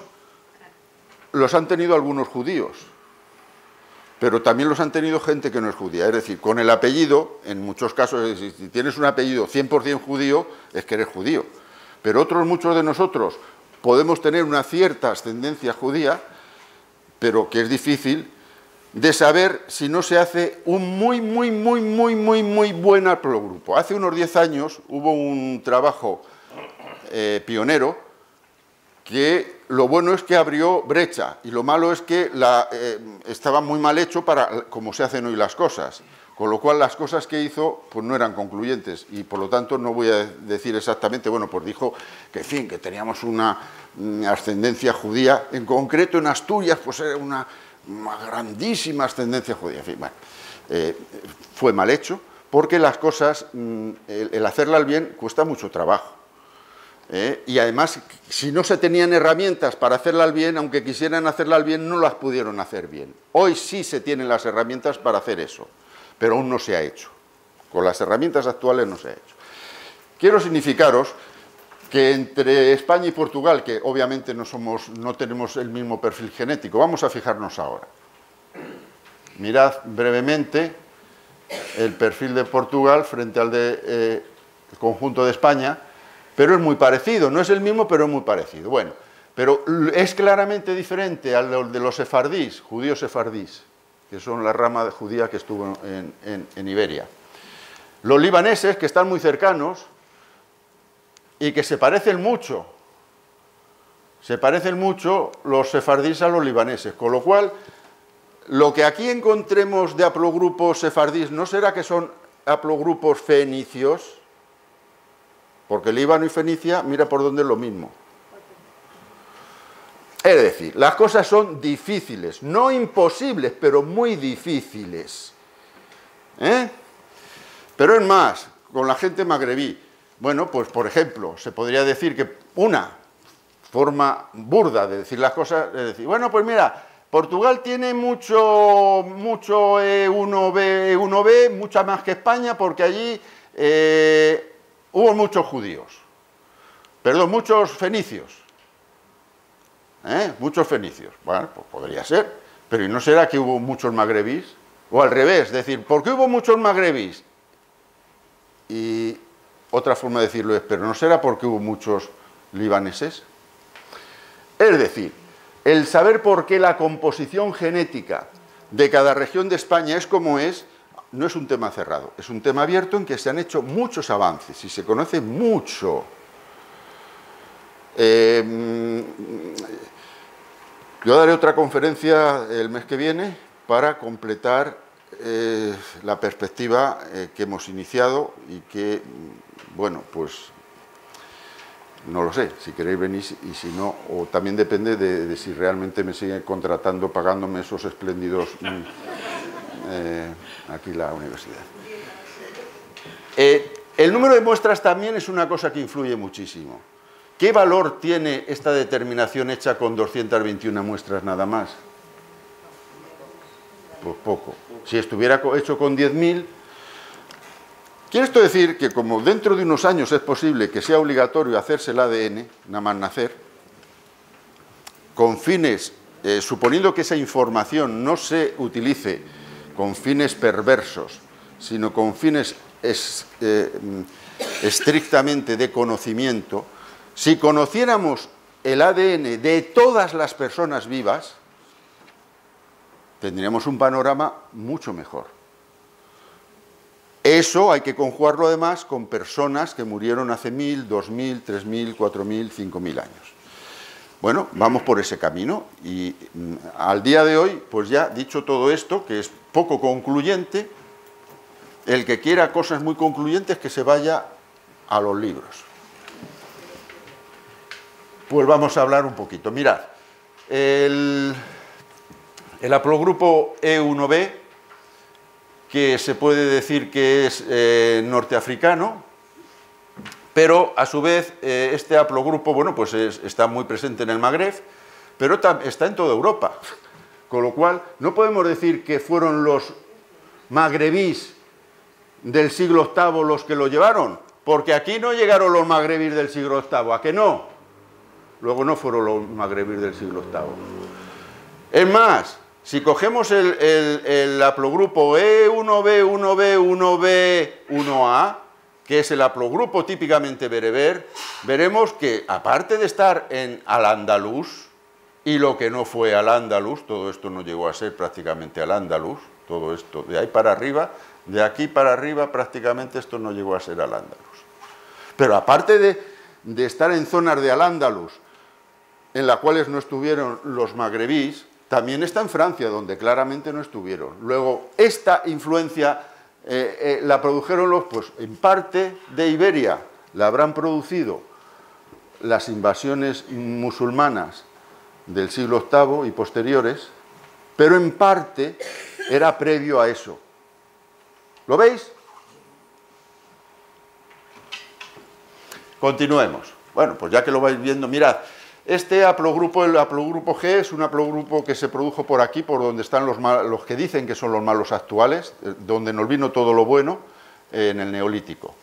los han tenido algunos judíos, pero también los han tenido gente que no es judía. Es decir, con el apellido, en muchos casos, es decir, si tienes un apellido cien por cien judío, es que eres judío. Pero otros, muchos de nosotros, podemos tener una cierta ascendencia judía, pero que es difícil de saber si no se hace un muy, muy, muy, muy, muy, muy buen haplogrupo. Hace unos diez años hubo un trabajo eh, pionero que lo bueno es que abrió brecha y lo malo es que la, eh, estaba muy mal hecho para como se hacen hoy las cosas, con lo cual las cosas que hizo pues no eran concluyentes y por lo tanto no voy a decir exactamente, bueno, pues dijo que en fin, que teníamos una, una ascendencia judía, en concreto en Asturias pues era una, una grandísima ascendencia judía, en fin, bueno, eh, fue mal hecho porque las cosas, el, el hacerlas bien cuesta mucho trabajo. ¿Eh? Y además, si no se tenían herramientas para hacerlas bien, aunque quisieran hacerlas bien, no las pudieron hacer bien. Hoy sí se tienen las herramientas para hacer eso, pero aún no se ha hecho. Con las herramientas actuales no se ha hecho. Quiero significaros que entre España y Portugal, que obviamente no, somos, no tenemos el mismo perfil genético, vamos a fijarnos ahora. Mirad brevemente el perfil de Portugal frente al del de, eh, conjunto de España. Pero es muy parecido, no es el mismo, pero es muy parecido. Bueno, pero es claramente diferente al de los sefardíes, judíos sefardíes, que son la rama judía que estuvo en, en, en Iberia. Los libaneses, que están muy cercanos y que se parecen mucho, se parecen mucho los sefardíes a los libaneses, con lo cual, lo que aquí encontremos de haplogrupos sefardíes, ¿no será que son haplogrupos fenicios? Porque Líbano y Fenicia, mira por dónde es lo mismo. Es decir, las cosas son difíciles, no imposibles, pero muy difíciles. ¿Eh? Pero es más, con la gente magrebí, bueno, pues por ejemplo, se podría decir que una forma burda de decir las cosas, es decir, bueno, pues mira, Portugal tiene mucho, mucho E uno B, E uno B, mucha más que España, porque allí... Eh, hubo muchos judíos, perdón, muchos fenicios, ¿eh? muchos fenicios, bueno, pues podría ser, pero ¿y no será que hubo muchos magrebís? O al revés, es decir, ¿por qué hubo muchos magrebís? Y otra forma de decirlo es, pero ¿no será porque hubo muchos libaneses? Es decir, el saber por qué la composición genética de cada región de España es como es, no es un tema cerrado, es un tema abierto en que se han hecho muchos avances y se conoce mucho. Eh, yo daré otra conferencia el mes que viene para completar eh, la perspectiva eh, que hemos iniciado y que, bueno, pues no lo sé, si queréis venís y si no, o también depende de, de si realmente me siguen contratando, pagándome esos espléndidos... Eh, aquí la universidad. Eh, el número de muestras también es una cosa que influye muchísimo. ¿Qué valor tiene esta determinación hecha con doscientas veintiuna muestras nada más? Pues poco. Si estuviera hecho con diez mil... Quiere esto decir que como dentro de unos años es posible que sea obligatorio hacerse el A D N, nada más nacer, con fines, eh, suponiendo que esa información no se utilice con fines perversos, sino con fines es, eh, estrictamente de conocimiento, si conociéramos el A D N de todas las personas vivas, tendríamos un panorama mucho mejor. Eso hay que conjugarlo además con personas que murieron hace mil, dos mil, tres mil, cuatro mil, cinco mil años. Bueno, vamos por ese camino y mm, al día de hoy, pues ya dicho todo esto, que es poco concluyente, el que quiera cosas muy concluyentes que se vaya a los libros. pues vamos a hablar un poquito. Mirad, el, el haplogrupo E uno be, que se puede decir que es eh, norteafricano, pero a su vez eh, este haplogrupo, bueno, pues es, está muy presente en el Magreb, pero está en toda Europa, con lo cual no podemos decir que fueron los magrebís del siglo octavo los que lo llevaron, porque aquí no llegaron los magrebís del siglo octavo, ¿a que no? Luego no fueron los magrebís del siglo octavo. Es más, si cogemos el, el, el haplogrupo E uno be, uno be, uno be, uno a, que es el haplogrupo típicamente bereber, veremos que aparte de estar en Al-Ándalus, y lo que no fue Al-Ándalus, todo esto no llegó a ser prácticamente Al-Ándalus, todo esto de ahí para arriba, de aquí para arriba prácticamente esto no llegó a ser Al-Ándalus. Pero aparte de, de estar en zonas de Al-Ándalus, en las cuales no estuvieron los magrebís, también está en Francia, donde claramente no estuvieron. Luego, esta influencia eh, eh, la produjeron los, pues en parte de Iberia, la habrán producido las invasiones musulmanas del siglo octavo y posteriores, pero en parte era previo a eso. ¿Lo veis? Continuemos. Bueno, pues ya que lo vais viendo, mirad, este haplogrupo, el haplogrupo G, es un haplogrupo que se produjo por aquí, por donde están los, mal, los que dicen que son los malos actuales, donde nos vino todo lo bueno eh, en el Neolítico.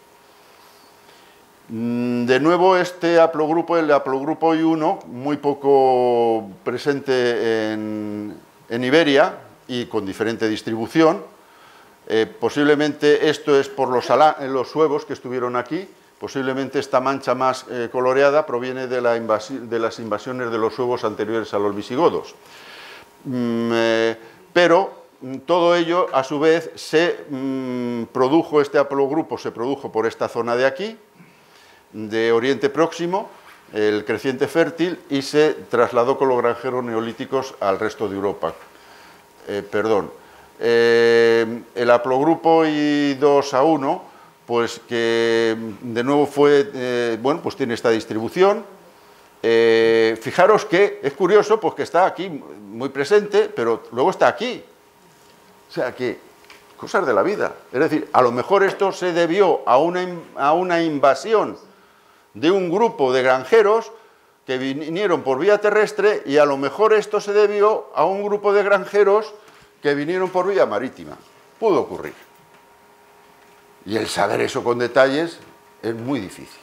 De nuevo, este haplogrupo, el haplogrupo I uno, muy poco presente en, en Iberia y con diferente distribución. Eh, posiblemente esto es por los, ala, los huevos que estuvieron aquí. Posiblemente esta mancha más eh, coloreada proviene de, la de las invasiones de los huevos anteriores a los visigodos. Mm, eh, pero mm, todo ello, a su vez, se mm, produjo, este haplogrupo se produjo por esta zona de aquí, de Oriente Próximo, el creciente fértil, y se trasladó con los granjeros neolíticos al resto de Europa. Eh, perdón. Eh, el haplogrupo I dos a uno, pues que de nuevo fue, eh, bueno, pues tiene esta distribución. Eh, fijaros que es curioso, pues que está aquí muy presente, pero luego está aquí. O sea que, cosas de la vida. Es decir, a lo mejor esto se debió a una, a una invasión de un grupo de granjeros que vinieron por vía terrestre, y a lo mejor esto se debió a un grupo de granjeros que vinieron por vía marítima. Pudo ocurrir. Y el saber eso con detalles es muy difícil.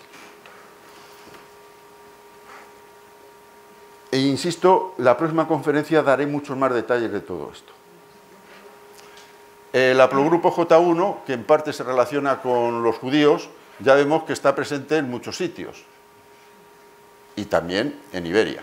E insisto, la próxima conferencia daré muchos más detalles de todo esto. El haplogrupo J uno, que en parte se relaciona con los judíos, ya vemos que está presente en muchos sitios. Y también en Iberia.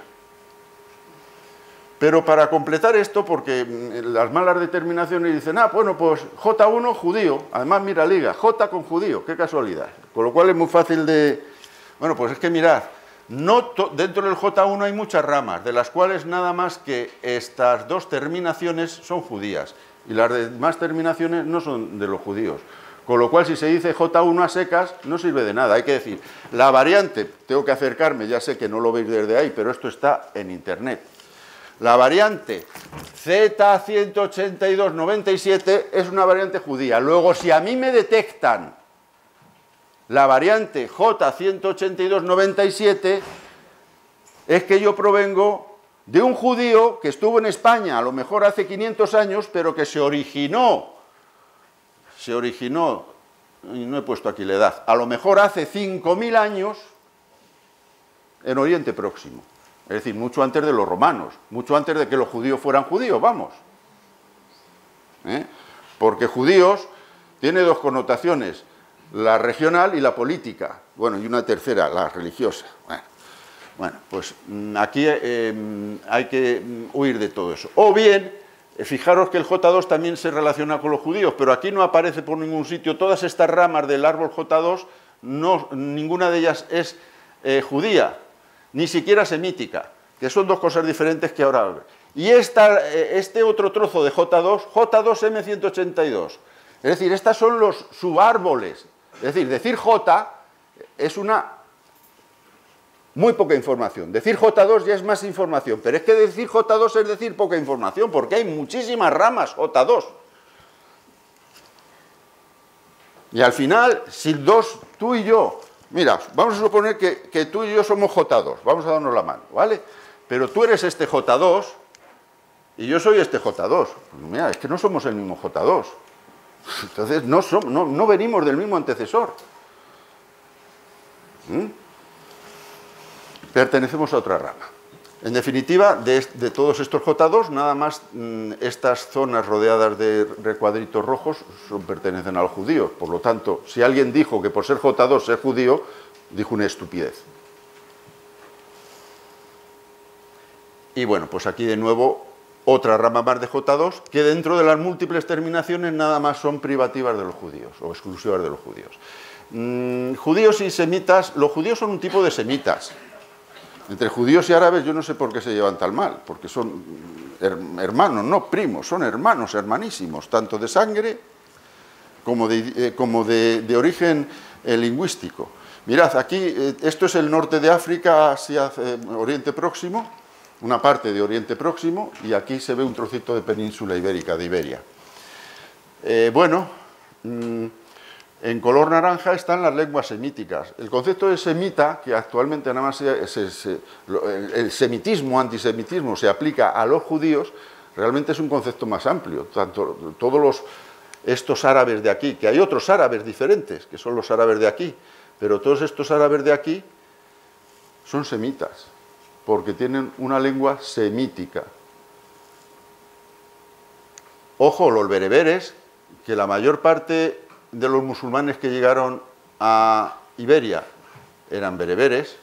Pero para completar esto, porque las malas determinaciones dicen, ah, bueno, pues J uno, judío, además mira, liga, J con judío, qué casualidad. Con lo cual es muy fácil de... Bueno, pues es que mirad, no dentro del J uno hay muchas ramas, de las cuales nada más que estas dos terminaciones son judías, y las demás terminaciones no son de los judíos. Con lo cual, si se dice J uno a secas, no sirve de nada. Hay que decir, la variante, tengo que acercarme, ya sé que no lo veis desde ahí, pero esto está en internet. La variante Z ciento ochenta y dos noventa y siete es una variante judía. Luego, si a mí me detectan la variante J ciento ochenta y dos noventa y siete, es que yo provengo de un judío que estuvo en España, a lo mejor hace quinientos años, pero que se originó, se originó, y no he puesto aquí la edad, a lo mejor hace cinco mil años en Oriente Próximo. Es decir, mucho antes de los romanos, mucho antes de que los judíos fueran judíos, vamos. ¿Eh? Porque judíos tiene dos connotaciones, la regional y la política. Bueno, y una tercera, la religiosa. Bueno, bueno pues aquí eh, hay que huir de todo eso. O bien, fijaros que el J dos también se relaciona con los judíos, pero aquí no aparece por ningún sitio. Todas estas ramas del árbol J dos, no, ninguna de ellas es eh, judía, ni siquiera semítica, que son dos cosas diferentes que ahora... Y esta, este otro trozo de J dos, J dos M ciento ochenta y dos, es decir, estos son los subárboles, es decir, decir J es una muy poca información. Decir J dos ya es más información, pero es que decir J dos es decir poca información, porque hay muchísimas ramas J dos. Y al final, si dos, tú y yo, mira, vamos a suponer que, que tú y yo somos J dos, vamos a darnos la mano, ¿vale? Pero tú eres este J dos y yo soy este J dos. Pues mira, es que no somos el mismo J dos. Entonces no, somos, no, no venimos del mismo antecesor. ¿Mm? Pertenecemos a otra rama. En definitiva, de, de todos estos J dos, nada más mmm, estas zonas rodeadas de recuadritos rojos son, pertenecen a los judíos. Por lo tanto, si alguien dijo que por ser J dos es judío, dijo una estupidez. Y bueno, pues aquí de nuevo otra rama más de J dos, que dentro de las múltiples terminaciones nada más son privativas de los judíos, o exclusivas de los judíos. Mm, judíos y semitas, los judíos son un tipo de semitas. Entre judíos y árabes yo no sé por qué se llevan tan mal, porque son hermanos, no primos, son hermanos, hermanísimos, tanto de sangre como de, eh, como de, de origen eh, lingüístico. Mirad, aquí, eh, esto es el norte de África, hacia eh, Oriente Próximo, una parte de Oriente Próximo, y aquí se ve un trocito de península ibérica, de Iberia. Eh, bueno, mmm, en color naranja están las lenguas semíticas. El concepto de semita, que actualmente nada más se, se, se, el, el semitismo, antisemitismo, se aplica a los judíos, realmente es un concepto más amplio. Tanto todos los, estos árabes de aquí, que hay otros árabes diferentes, que son los árabes de aquí, pero todos estos árabes de aquí son semitas, porque tienen una lengua semítica. Ojo, los bereberes, que la mayor parte de los musulmanes que llegaron a Iberia eran bereberes,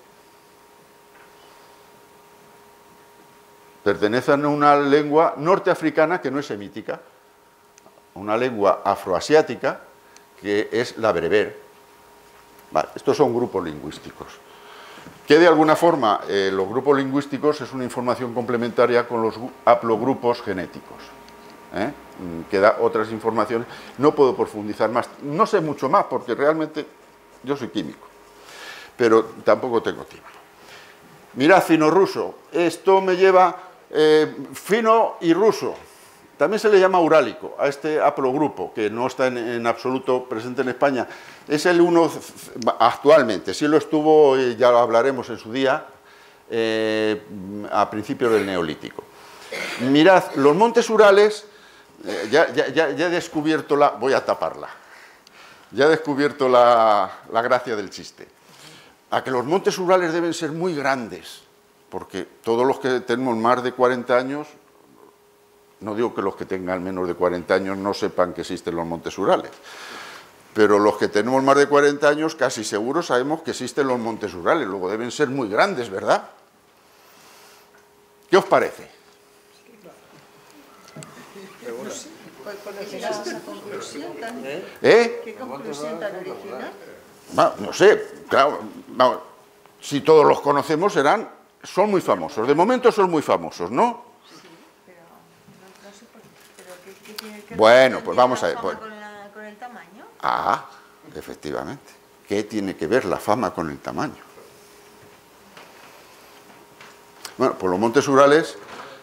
pertenecen a una lengua norteafricana que no es semítica, una lengua afroasiática que es la bereber. Vale, estos son grupos lingüísticos. Que de alguna forma eh, los grupos lingüísticos es una información complementaria con los haplogrupos genéticos. ¿Eh? Que da otras informaciones. No puedo profundizar más, no sé mucho más porque realmente yo soy químico, pero tampoco tengo tiempo. Mirad, fino-ruso, esto me lleva eh, fino y ruso, también se le llama urálico a este haplogrupo que no está en, en absoluto presente en España. Es el uno actualmente, sí lo estuvo, ya lo hablaremos en su día, eh, a principios del Neolítico. Mirad, los montes Urales. Eh, ya, ya, ya, ya he descubierto la... voy a taparla. Ya he descubierto la, la gracia del chiste. A que los montes Urales deben ser muy grandes, porque todos los que tenemos más de cuarenta años, no digo que los que tengan menos de cuarenta años no sepan que existen los montes Urales, pero los que tenemos más de cuarenta años casi seguro sabemos que existen los montes Urales, luego deben ser muy grandes, ¿verdad? ¿Qué os parece? ¿Qué es esa conclusión tan, ¿Eh? ¿Qué conclusión tan original? No, no sé, claro, no, si todos los conocemos serán, son muy famosos, de momento son muy famosos, ¿no? Sí, pero no, no sé por qué, pero ¿qué, qué tiene que bueno, ver pues vamos a ver. la Pues, fama con, la, con el tamaño? Ah, efectivamente. ¿Qué tiene que ver la fama con el tamaño? Bueno, pues los montes Urales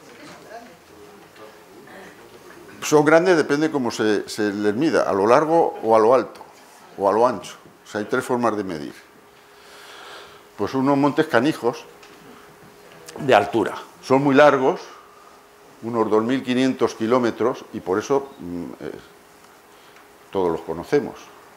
son grandes, depende de cómo se, se les mida, a lo largo o a lo alto, o a lo ancho. O sea, hay tres formas de medir. Pues unos montes canijos de altura. Son muy largos, unos dos mil quinientos kilómetros, y por eso eh, todos los conocemos.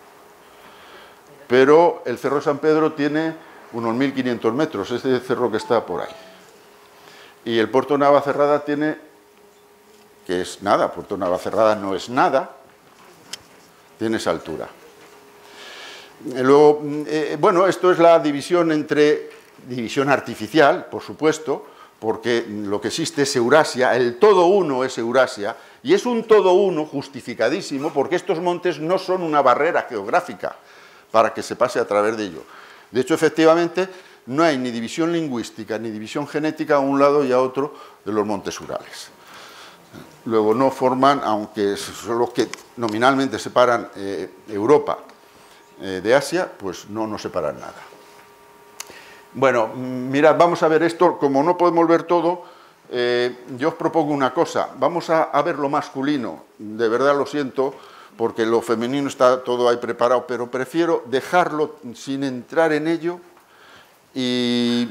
Pero el Cerro de San Pedro tiene unos mil quinientos metros, ese cerro que está por ahí. Y el Puerto de Navacerrada tiene, que es nada, Puerto de Navacerrada no es nada, tiene esa altura. Luego, eh, bueno, esto es la división entre, división artificial, por supuesto, porque lo que existe es Eurasia, el todo uno es Eurasia, y es un todo uno justificadísimo porque estos montes no son una barrera geográfica para que se pase a través de ello. De hecho, efectivamente, no hay ni división lingüística ni división genética a un lado y a otro de los montes Urales. Luego no forman, aunque son los que nominalmente separan eh, Europa eh, de Asia, pues no nos separan nada. Bueno, mirad, vamos a ver esto, como no podemos ver todo, eh, yo os propongo una cosa, vamos a, a ver lo masculino, de verdad lo siento, porque lo femenino está todo ahí preparado, pero prefiero dejarlo sin entrar en ello, y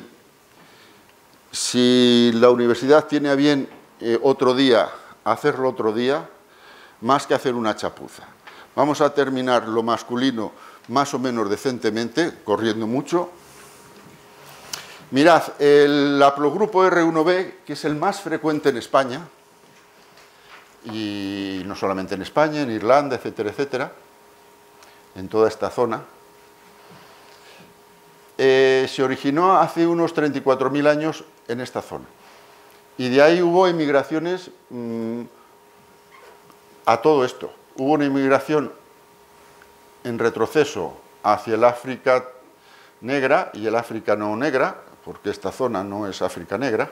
si la universidad tiene a bien eh, otro día, hacerlo otro día, más que hacer una chapuza. Vamos a terminar lo masculino más o menos decentemente, corriendo mucho. Mirad, el haplogrupo erre uno be, que es el más frecuente en España, y no solamente en España, en Irlanda, etcétera, etcétera, en toda esta zona, eh, se originó hace unos treinta y cuatro mil años en esta zona. Y de ahí hubo emigraciones mmm, a todo esto. Hubo una inmigración en retroceso hacia el África negra y el África no negra, porque esta zona no es África negra.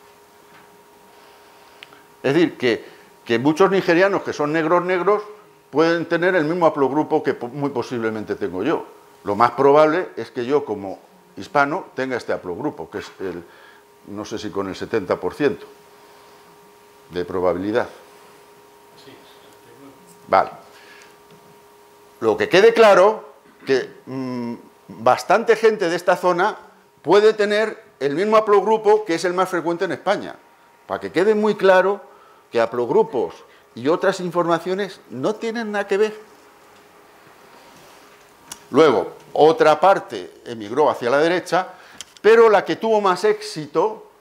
Es decir, que, que muchos nigerianos que son negros negros pueden tener el mismo haplogrupo que muy posiblemente tengo yo. Lo más probable es que yo, como hispano, tenga este haplogrupo, que es el, no sé si con el setenta por ciento de probabilidad. Vale. Lo que quede claro, que mmm, bastante gente de esta zona puede tener el mismo haplogrupo que es el más frecuente en España. Para que quede muy claro que haplogrupos y otras informaciones no tienen nada que ver. Luego, otra parte emigró hacia la derecha, pero la que tuvo más éxito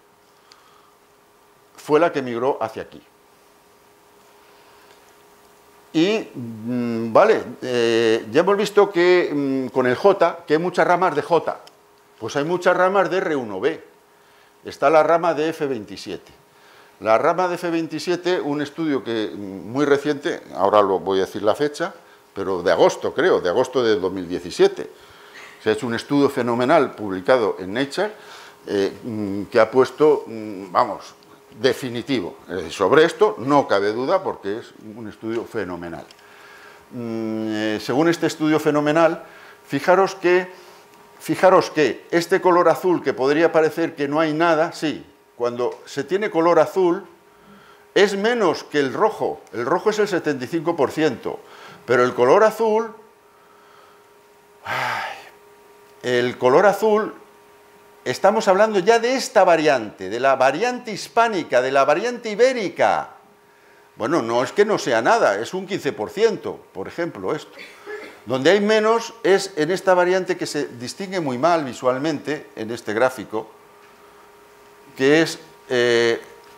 fue la que emigró hacia aquí. Y, mmm, vale, eh, ya hemos visto que mmm, con el J, que hay muchas ramas de J. Pues hay muchas ramas de erre uno be. Está la rama de efe veintisiete. La rama de efe veintisiete, un estudio que muy reciente, ahora lo voy a decir la fecha, pero de agosto creo, de agosto de dos mil diecisiete. Se ha hecho un estudio fenomenal publicado en Nature eh, que ha puesto, vamos, definitivo. Sobre esto no cabe duda porque es un estudio fenomenal. Eh, según este estudio fenomenal, fijaros que Fijaros que este color azul, que podría parecer que no hay nada, sí, cuando se tiene color azul, es menos que el rojo. El rojo es el setenta y cinco por ciento, pero el color azul, ay, el color azul, estamos hablando ya de esta variante, de la variante hispánica, de la variante ibérica. Bueno, no es que no sea nada, es un quince por ciento, por ejemplo, esto. Donde hay menos es en esta variante que se distingue muy mal visualmente en este gráfico, que es eh,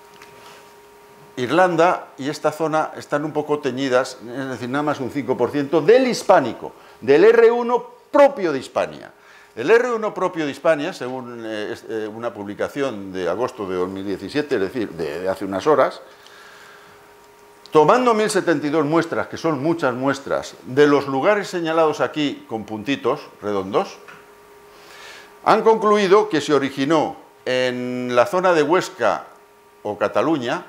Irlanda y esta zona están un poco teñidas, es decir, nada más un cinco por ciento del hispánico, del erre uno propio de Hispania. El erre uno propio de Hispania, según eh, eh, una publicación de agosto de dos mil diecisiete, es decir, de, de hace unas horas, tomando mil setenta y dos muestras, que son muchas muestras, de los lugares señalados aquí con puntitos redondos, han concluido que se originó en la zona de Huesca o Cataluña,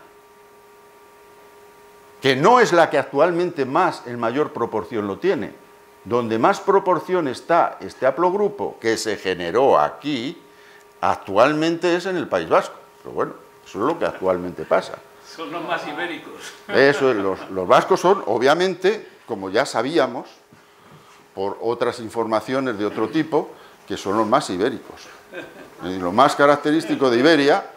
que no es la que actualmente más, en mayor proporción lo tiene. Donde más proporción está este haplogrupo que se generó aquí, actualmente es en el País Vasco. Pero bueno, eso es lo que actualmente pasa. Son los más ibéricos. Eso es, los, los vascos son, obviamente, como ya sabíamos, por otras informaciones de otro tipo, que son los más ibéricos. Y lo más característico de Iberia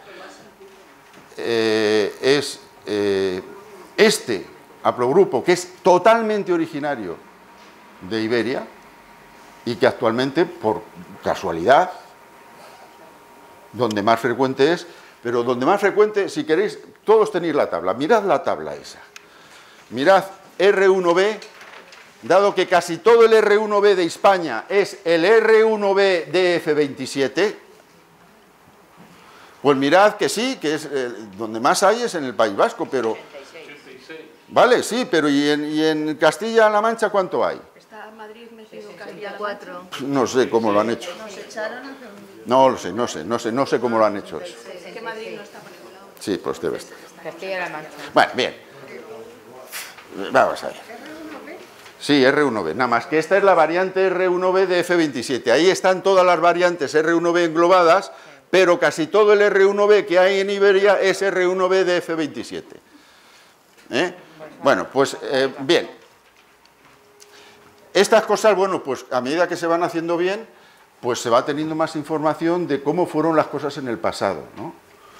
eh, es eh, este haplogrupo, que es totalmente originario de Iberia y que actualmente, por casualidad, donde más frecuente es, pero donde más frecuente, si queréis, todos tenéis la tabla, mirad la tabla esa, mirad erre uno be, dado que casi todo el erre uno be de Hispania es el erre uno be de efe veintisiete, pues mirad que sí, que es eh, donde más hay es en el País Vasco, pero... Vale, sí, pero ¿y en, y en Castilla-La Mancha cuánto hay? Está Madrid metido Castilla cuatro. No sé cómo lo han hecho. Nos echaron hace un... No lo sé, no sé, no sé, no sé cómo lo han hecho eso. Es que Madrid no está por ningún lado. Sí, pues debe estar. Castilla-La Mancha. Bueno, bien. Vamos a ver. Sí, erre uno be, nada más que esta es la variante erre uno be de efe veintisiete. Ahí están todas las variantes erre uno be englobadas, pero casi todo el erre uno be que hay en Iberia es erre uno be de efe veintisiete. ¿Eh? Bueno, pues eh, bien. Estas cosas, bueno, pues a medida que se van haciendo bien, pues se va teniendo más información de cómo fueron las cosas en el pasado, ¿no?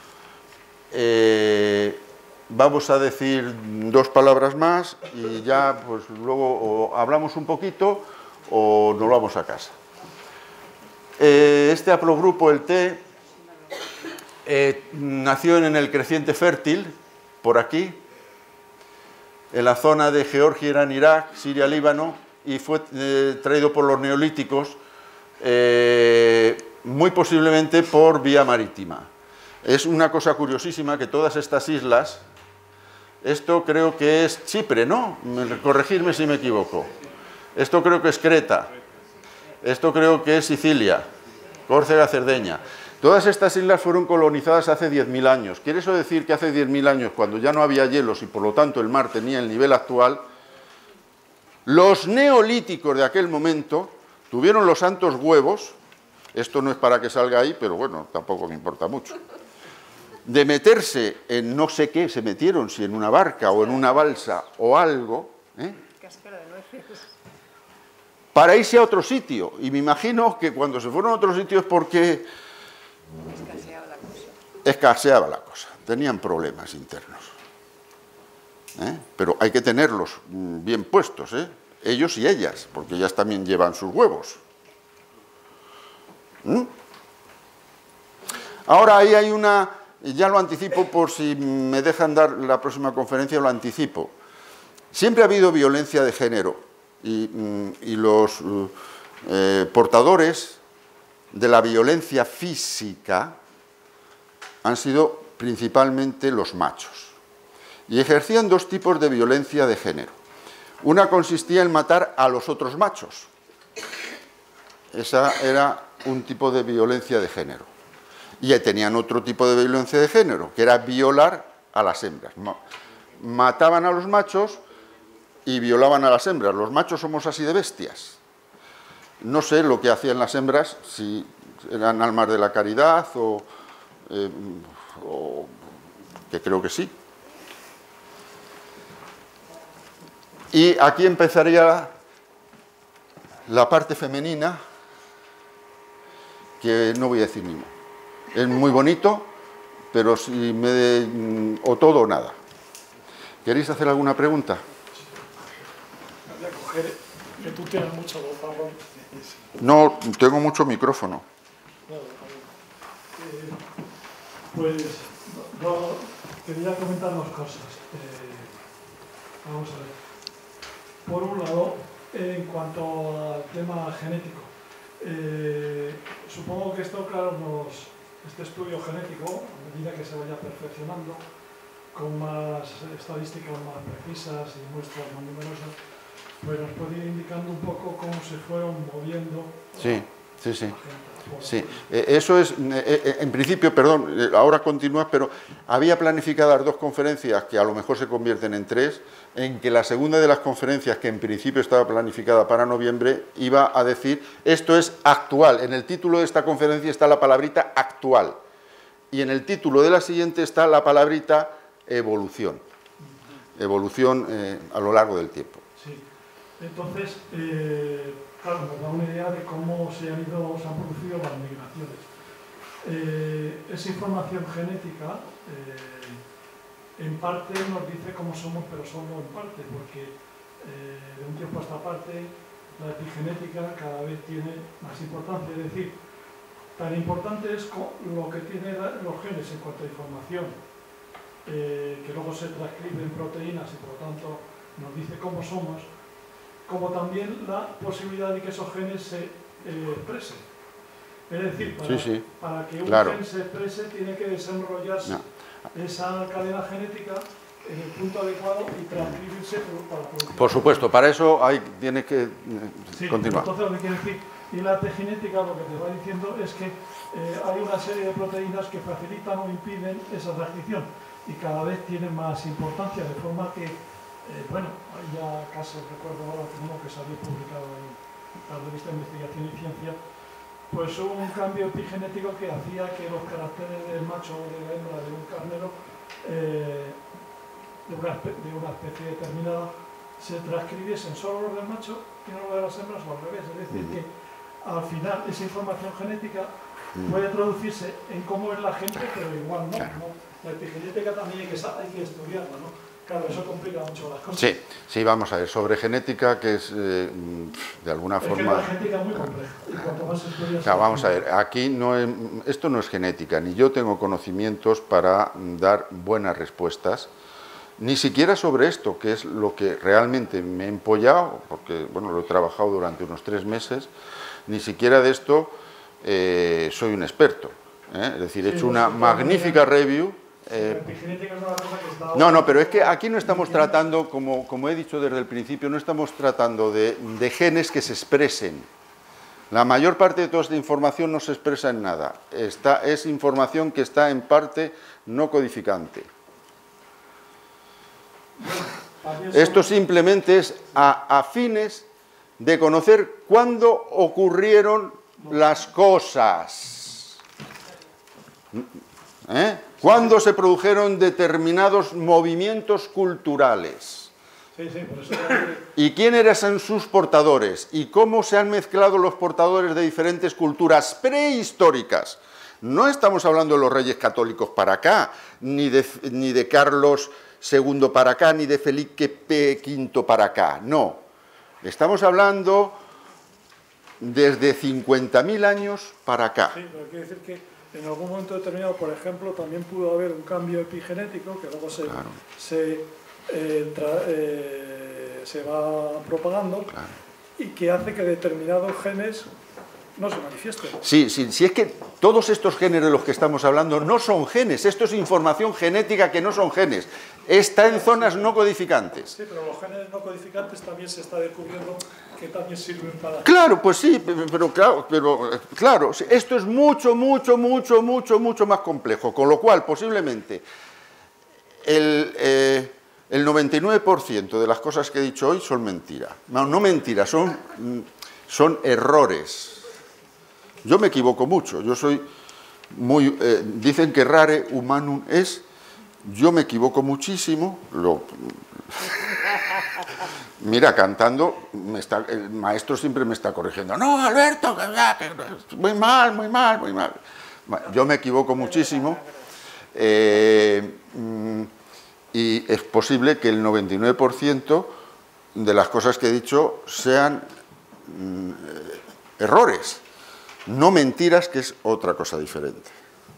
Eh, vamos a decir dos palabras más y ya pues luego o hablamos un poquito o nos vamos a casa. Eh, este haplogrupo, el T, eh, nació en el creciente fértil, por aquí, en la zona de Georgia, Irán, Irak, Siria, Líbano, y fue eh, traído por los neolíticos, eh, muy posiblemente por vía marítima. Es una cosa curiosísima que todas estas islas, esto creo que es Chipre, ¿no? Corregidme si me equivoco. Esto creo que es Creta, esto creo que es Sicilia, Córcega, Cerdeña. Todas estas islas fueron colonizadas hace diez mil años. ¿Quiere eso decir que hace diez mil años, cuando ya no había hielos y por lo tanto el mar tenía el nivel actual, los neolíticos de aquel momento tuvieron los santos huevos, esto no es para que salga ahí, pero bueno, tampoco me importa mucho, de meterse en no sé qué, se metieron, si en una barca o en una balsa o algo, ¿eh? Para irse a otro sitio. Y me imagino que cuando se fueron a otro sitio es porque escaseaba la cosa. Escaseaba la cosa. Tenían problemas internos. ¿Eh? Pero hay que tenerlos bien puestos, ¿eh? Ellos y ellas, porque ellas también llevan sus huevos. ¿Mm? Ahora ahí hay una... Ya lo anticipo por si me dejan dar la próxima conferencia, lo anticipo. Siempre ha habido violencia de género y, y los eh, portadores de la violencia física han sido principalmente los machos. Y ejercían dos tipos de violencia de género. Una consistía en matar a los otros machos. Esa era un tipo de violencia de género. Y tenían otro tipo de violencia de género, que era violar a las hembras. Mataban a los machos y violaban a las hembras. Los machos somos así de bestias. No sé lo que hacían las hembras, si eran almas de la caridad o, eh, o que creo que sí. Y aquí empezaría la parte femenina, que no voy a decir ni más. Es muy bonito, pero si me de, o todo o nada. ¿Queréis hacer alguna pregunta? Voy a coger que tú tienes mucho voz. No, tengo mucho micrófono. Eh, pues no, no, quería comentar dos cosas. Eh, vamos a ver. Por un lado, en cuanto al tema genético, eh, supongo que esto, claro, nos... Este estudio genético, a medida que se vaya perfeccionando, con más estadísticas más precisas y muestras más numerosas, pues nos puede ir indicando un poco cómo se fueron moviendo. Sí, sí, sí. Sí, eso es, en principio, perdón, ahora continúas, pero había planificadas dos conferencias que a lo mejor se convierten en tres, en que la segunda de las conferencias, que en principio estaba planificada para noviembre, iba a decir, esto es actual. En el título de esta conferencia está la palabrita actual, y en el título de la siguiente está la palabrita evolución, evolución eh, a lo largo del tiempo. Sí, entonces... Eh... Claro, nos da una idea de cómo se han, ido, se han producido las migraciones. Eh, esa información genética, eh, en parte nos dice cómo somos, pero solo en parte, porque eh, de un tiempo a esta parte la epigenética cada vez tiene más importancia. Es decir, tan importante es lo que tienen los genes en cuanto a información, eh, que luego se transcribe en proteínas y por lo tanto nos dice cómo somos, como también la posibilidad de que esos genes se eh, expresen. Es decir, para, sí, sí. para que un claro. gen se exprese tiene que desenrollarse no. esa cadena genética en el punto adecuado y transcribirse para producir. Por supuesto, para eso hay, tiene que eh, sí, continuar. Entonces lo que quiere decir, y la epigenética lo que te va diciendo es que eh, hay una serie de proteínas que facilitan o impiden esa transcripción y cada vez tiene más importancia, de forma que Eh, bueno, hay ya casos, recuerdo ahora uno que salió publicado en la revista de Investigación y Ciencia, pues hubo un cambio epigenético que hacía que los caracteres del macho o de la hembra de un carnero eh, de, una de una especie determinada se transcribiesen solo los del macho y no los de las hembras o al revés. Es decir, que al final esa información genética puede traducirse en cómo es la gente, pero igual no. ¿no? La epigenética también hay que, hay que estudiarla, ¿no? Claro, eso complica mucho las cosas. Sí, sí, vamos a ver, sobre genética, que es eh, de alguna es forma... Que la genética es muy compleja, y cuanto más estudias... O sea, vamos a ver, aquí no es, esto no es genética, ni yo tengo conocimientos para dar buenas respuestas, ni siquiera sobre esto, que es lo que realmente me he empollado, porque, bueno, lo he trabajado durante unos tres meses, ni siquiera de esto eh, soy un experto, ¿eh? Es decir, he hecho una magnífica review. Eh, no, no, pero es que aquí no estamos tratando, como, como he dicho desde el principio, no estamos tratando de, de genes que se expresen. La mayor parte de toda esta información no se expresa en nada. Esta es información que está en parte no codificante. Esto simplemente es a, a fines de conocer cuándo ocurrieron las cosas. ¿Eh? ¿Cuándo se produjeron determinados movimientos culturales? Sí, sí, por eso... ¿Y quiénes eran sus portadores? ¿Y cómo se han mezclado los portadores de diferentes culturas prehistóricas? No estamos hablando de los reyes católicos para acá, ni de, ni de Carlos segundo para acá, ni de Felipe quinto para acá, no. Estamos hablando desde cincuenta mil años para acá. Sí, pero quiere decir que en algún momento determinado, por ejemplo, también pudo haber un cambio epigenético que luego se, claro. se, eh, tra, eh, se va propagando, claro. y que hace que determinados genes no se manifiesten. Sí, sí, sí, es que todos estos genes de los que estamos hablando no son genes, esto es información genética que no son genes, está en zonas no codificantes. Sí, pero los genes no codificantes también se está descubriendo que también sirven para... Claro, pues sí, pero claro, pero, claro, esto es mucho, mucho, mucho, mucho, mucho más complejo, con lo cual posiblemente el, eh, el noventa y nueve por ciento de las cosas que he dicho hoy son mentiras. No, no mentiras, son, son errores. Yo me equivoco mucho, yo soy muy... Eh, dicen que rare humanum es, yo me equivoco muchísimo, lo... Mira, cantando, me está, el maestro siempre me está corrigiendo. No, Alberto, que, que, muy mal, muy mal, muy mal. Yo me equivoco muchísimo eh, y es posible que el noventa y nueve por ciento de las cosas que he dicho sean mm, errores, no mentiras, que es otra cosa diferente.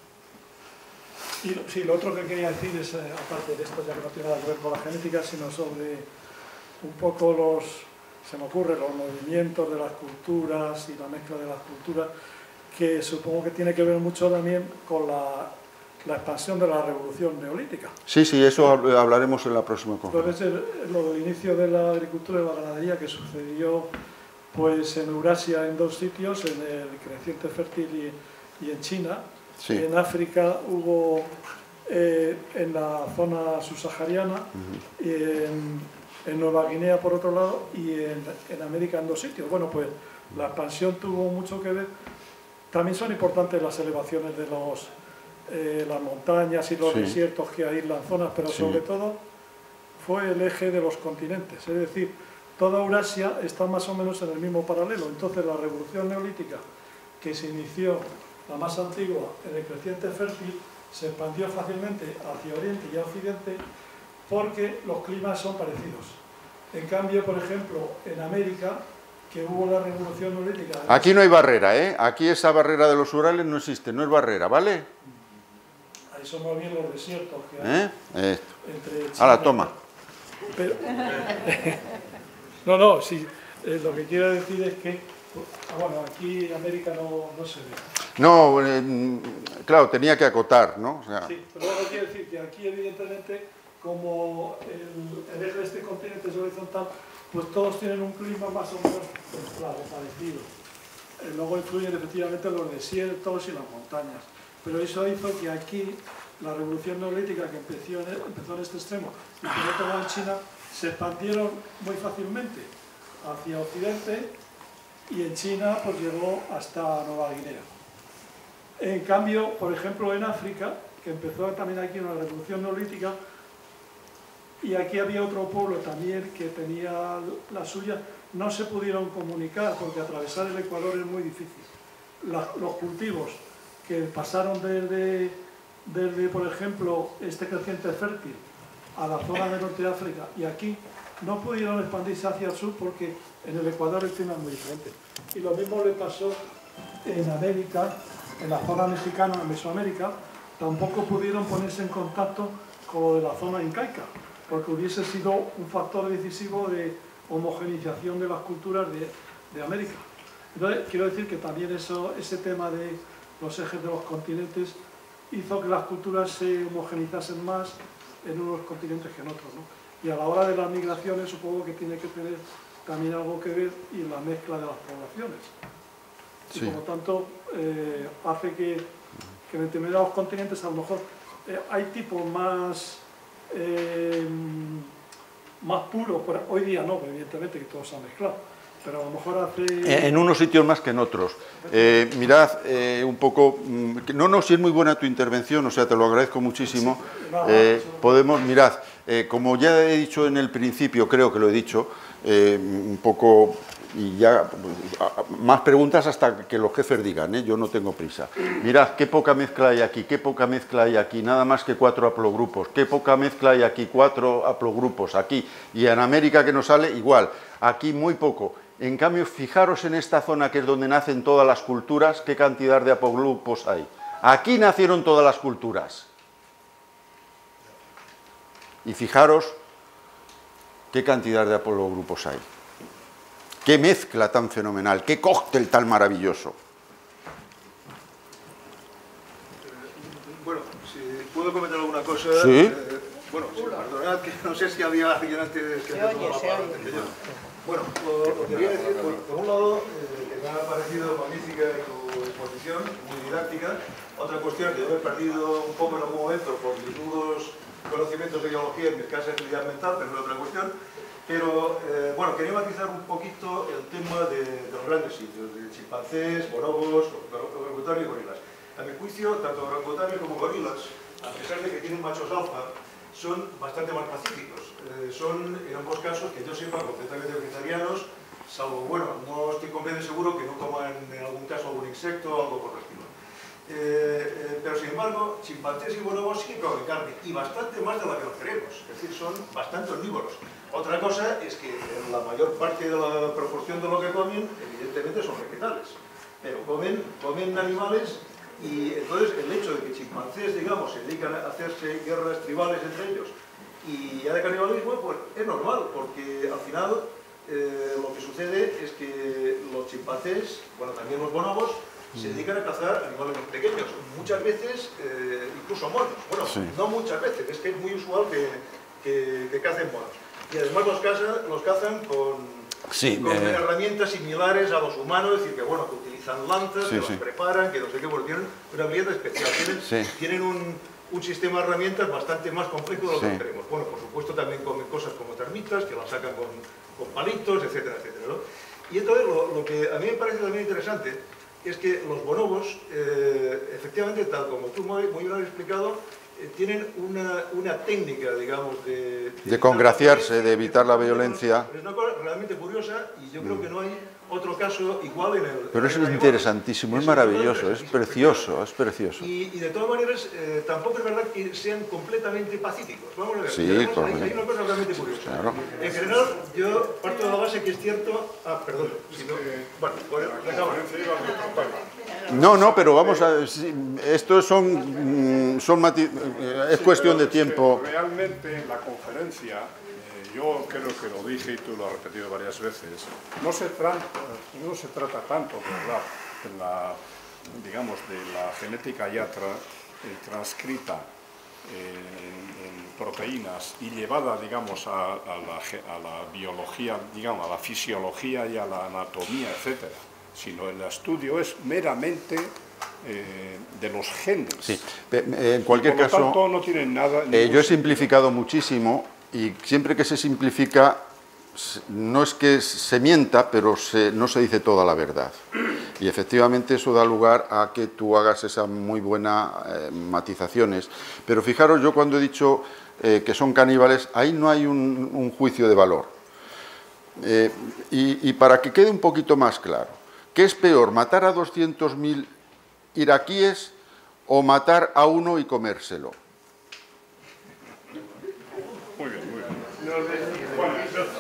Y sí, lo otro que quería decir es, eh, aparte de esto, ya que no tiene nada que ver con la genética, sino sobre un poco los, se me ocurre, los movimientos de las culturas y la mezcla de las culturas, que supongo que tiene que ver mucho también con la, la expansión de la revolución neolítica. Sí, sí, eso hablaremos en la próxima conferencia. Entonces, lo del inicio de la agricultura y la ganadería que sucedió pues en Eurasia en dos sitios, en el creciente fértil y, y en China. Sí. En África hubo eh, en la zona subsahariana, uh-huh. y en, en Nueva Guinea por otro lado y en, en América en dos sitios. Bueno, pues la expansión tuvo mucho que ver. También son importantes las elevaciones de los, eh, las montañas y los sí. desiertos que aíslan zonas, pero sí. sobre todo fue el eje de los continentes. Es decir, toda Eurasia está más o menos en el mismo paralelo. Entonces la revolución neolítica que se inició, la más antigua, en el creciente fértil, se expandió fácilmente hacia Oriente y Occidente porque los climas son parecidos. En cambio, por ejemplo, en América, que hubo la revolución neolítica... Aquí no hay barrera, ¿eh? Aquí esa barrera de los Urales no existe, no es barrera, ¿vale? Ahí son más bien los desiertos que hay. ¿Eh? Entre China, ahora, toma. Pero, no, no, sí, eh, lo que quiero decir es que, bueno, aquí en América no, no se ve. No, eh, claro, tenía que acotar, ¿no? O sea... Sí, pero luego quiero decir que aquí, evidentemente, como el, el eje de este continente es horizontal, pues todos tienen un clima más o menos claro, parecido. Eh, luego influyen efectivamente los desiertos y las montañas. Pero eso hizo que aquí la revolución neolítica que empezó en, empezó en este extremo y que no tomó en China, se expandieron muy fácilmente hacia Occidente y en China pues llegó hasta Nueva Guinea. En cambio, por ejemplo, en África, que empezó también aquí una revolución neolítica, y aquí había otro pueblo también que tenía la suya, no se pudieron comunicar porque atravesar el Ecuador es muy difícil. La, los cultivos que pasaron desde, desde, por ejemplo, este creciente fértil a la zona del norte de África y aquí, no pudieron expandirse hacia el sur porque en el Ecuador el clima es muy diferente. Y lo mismo le pasó en América, en la zona mexicana, en Mesoamérica, tampoco pudieron ponerse en contacto con lo de la zona incaica, porque hubiese sido un factor decisivo de homogeneización de las culturas de, de América. Entonces, quiero decir que también eso, ese tema de los ejes de los continentes hizo que las culturas se homogenizasen más en unos continentes que en otros, ¿no? Y a la hora de las migraciones supongo que tiene que tener también algo que ver y la mezcla de las poblaciones. Y sí. Por lo tanto, eh, hace que, que en determinados continentes a lo mejor eh, hay tipos más, eh, más puros, pero hoy día no, evidentemente que todo se ha mezclado, pero a lo mejor hace... En unos sitios más que en otros. Eh, mirad, eh, un poco... No, no, si es muy buena tu intervención, o sea, te lo agradezco muchísimo. Eh, podemos, mirad, eh, como ya he dicho en el principio, creo que lo he dicho, eh, un poco... Y ya, más preguntas hasta que los jefes digan, ¿eh? Yo no tengo prisa. Mirad, qué poca mezcla hay aquí, qué poca mezcla hay aquí, nada más que cuatro haplogrupos, qué poca mezcla hay aquí, cuatro haplogrupos aquí. Y en América que nos sale igual, aquí muy poco. En cambio, fijaros en esta zona que es donde nacen todas las culturas, qué cantidad de haplogrupos hay. Aquí nacieron todas las culturas. Y fijaros qué cantidad de haplogrupos hay. Qué mezcla tan fenomenal, qué cóctel tan maravilloso. Eh, bueno, si puedo comentar alguna cosa. Sí. Eh, bueno, perdonad que no sé si había alguien antes que se oye, se oye. que yo. Bueno, lo, lo quería decir, por, por un lado, eh, que me ha parecido magnífica tu exposición, muy didáctica. Otra cuestión que yo he perdido un poco en algún momento por mis nudos conocimientos de biología en mi escasa actividad mental, pero es otra cuestión. Pero, eh, bueno, quería matizar un poquito el tema de, de los grandes sitios, de chimpancés, bonobos, orangutanes y gorilas. A mi juicio, tanto orangutanes como gorilas, a pesar de que tienen machos alfa, son bastante más pacíficos. Eh, son, en ambos casos, que yo sepa, completamente vegetarianos, salvo, bueno, no estoy completamente seguro que no coman en algún caso algún insecto o algo por el estilo. Eh, eh, pero sin embargo, chimpancés y bonobos sí que comen carne, y bastante más de la que nos creemos, es decir, son bastante omnívoros. Otra cosa es que la mayor parte de la proporción de lo que comen, evidentemente, son vegetales, pero comen, comen animales, y entonces el hecho de que chimpancés, digamos, se dedican a hacerse guerras tribales entre ellos y ya de canibalismo, pues es normal, porque al final eh, lo que sucede es que los chimpancés, bueno, también los bonobos, se dedican a cazar animales más pequeños, muchas veces eh, incluso monos. Bueno, sí. No muchas veces, es que es muy usual que, que, que cacen monos. Y además los, caza, los cazan con, sí, con eh... herramientas similares a los humanos, es decir, que bueno, que utilizan lanzas, sí, que sí. Las preparan, que no sé qué, porque tienen una habilidad especial, tienen, sí. tienen un, un sistema de herramientas bastante más complejo de lo sí. que tenemos. Bueno, por supuesto también comen cosas como termitas, que las sacan con, con palitos, etcétera, etcétera, ¿no? Y entonces lo, lo que a mí me parece también interesante es que los bonobos, eh, efectivamente, tal como tú muy, muy bien has explicado, eh, tienen una, una técnica, digamos, de... De, de congraciarse, de evitar la violencia. Es una cosa realmente curiosa y yo creo que no hay otro caso igual en el... Pero eso es interesantísimo, es maravilloso, es precioso, es precioso. Y, y de todas maneras, eh, tampoco es verdad que sean completamente pacíficos. Vamos a ver, sí, además, hay, hay una cosa realmente curiosa. Claro. En general, yo parto de la base que es cierto... Ah, perdón. Si no, bueno, pues, no, no, pero vamos a... Esto son... son mati es sí, cuestión de tiempo. Es que realmente la conferencia... Yo creo que lo dije y tú lo has repetido varias veces, no se trata, no se trata tanto de la, de la, digamos, de la genética ya tra, eh, transcrita en, en proteínas y llevada, digamos, a, a, la, a la biología, digamos, a la fisiología y a la anatomía, etcétera, sino el estudio es meramente eh, de los genes. Sí. En cualquier por lo caso, tanto, no tienen nada, eh, yo he simplificado muchísimo. y siempre que se simplifica, no es que se mienta, pero se, no se dice toda la verdad. Y efectivamente eso da lugar a que tú hagas esas muy buenas eh, matizaciones. Pero fijaros, yo cuando he dicho eh, que son caníbales, ahí no hay un, un juicio de valor. Eh, y, y para que quede un poquito más claro, ¿qué es peor, matar a doscientos mil iraquíes o matar a uno y comérselo? Muy bien, muy bien. Bueno,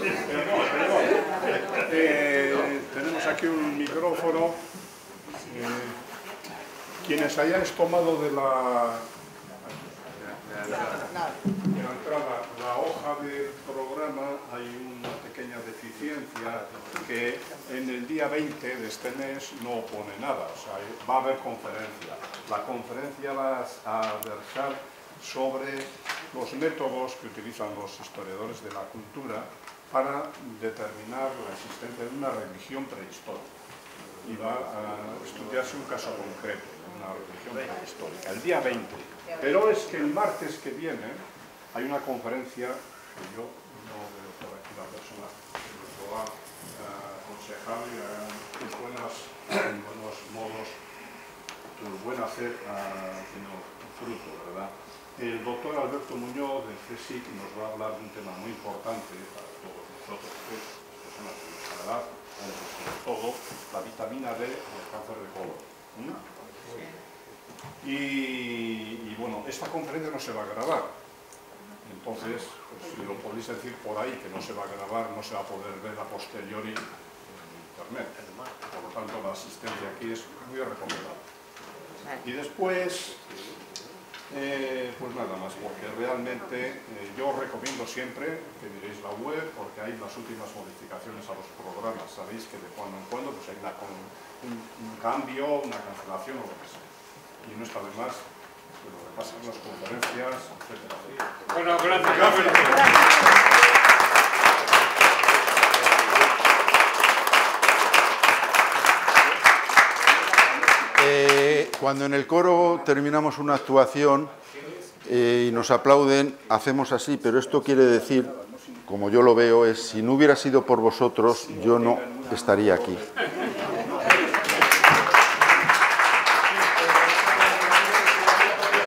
eh, tenemos aquí un micrófono. Eh, quienes hayáis tomado de la, de la entrada la hoja del programa, hay una pequeña deficiencia que en el día veinte de este mes no pone nada, o sea, va a haber conferencia. La conferencia va a versar sobre los métodos que utilizan los historiadores de la cultura para determinar la existencia de una religión prehistórica. Y va a estudiarse un caso concreto, una religión prehistórica, el día veinte. Pero es que el martes que viene hay una conferencia que yo no veo por aquí la persona que nos lo va a aconsejar y a sus buenos modos, tu buen hacer tiene fruto, ¿verdad? El doctor Alberto Muñoz del C S I C nos va a hablar de un tema muy importante para todos nosotros, las personas de nuestra edad, sobre todo la vitamina D y el cáncer de colon. ¿Mm? Y, y bueno, esta conferencia no se va a grabar. Entonces, pues, si lo podéis decir por ahí que no se va a grabar, no se va a poder ver a posteriori en internet. Por lo tanto, la asistencia aquí es muy recomendable. Y después, eh, pues nada más, porque realmente eh, yo recomiendo siempre que miréis la web, porque hay las últimas modificaciones a los programas. Sabéis que de cuando en cuando pues hay una, un, un cambio, una cancelación o lo que sea. Y no está de más que lo que pasa en las conferencias, etcétera. Bueno, gracias. Eh, cuando en el coro terminamos una actuación eh, y nos aplauden, hacemos así, pero esto quiere decir, como yo lo veo, es si no hubiera sido por vosotros, yo no estaría aquí.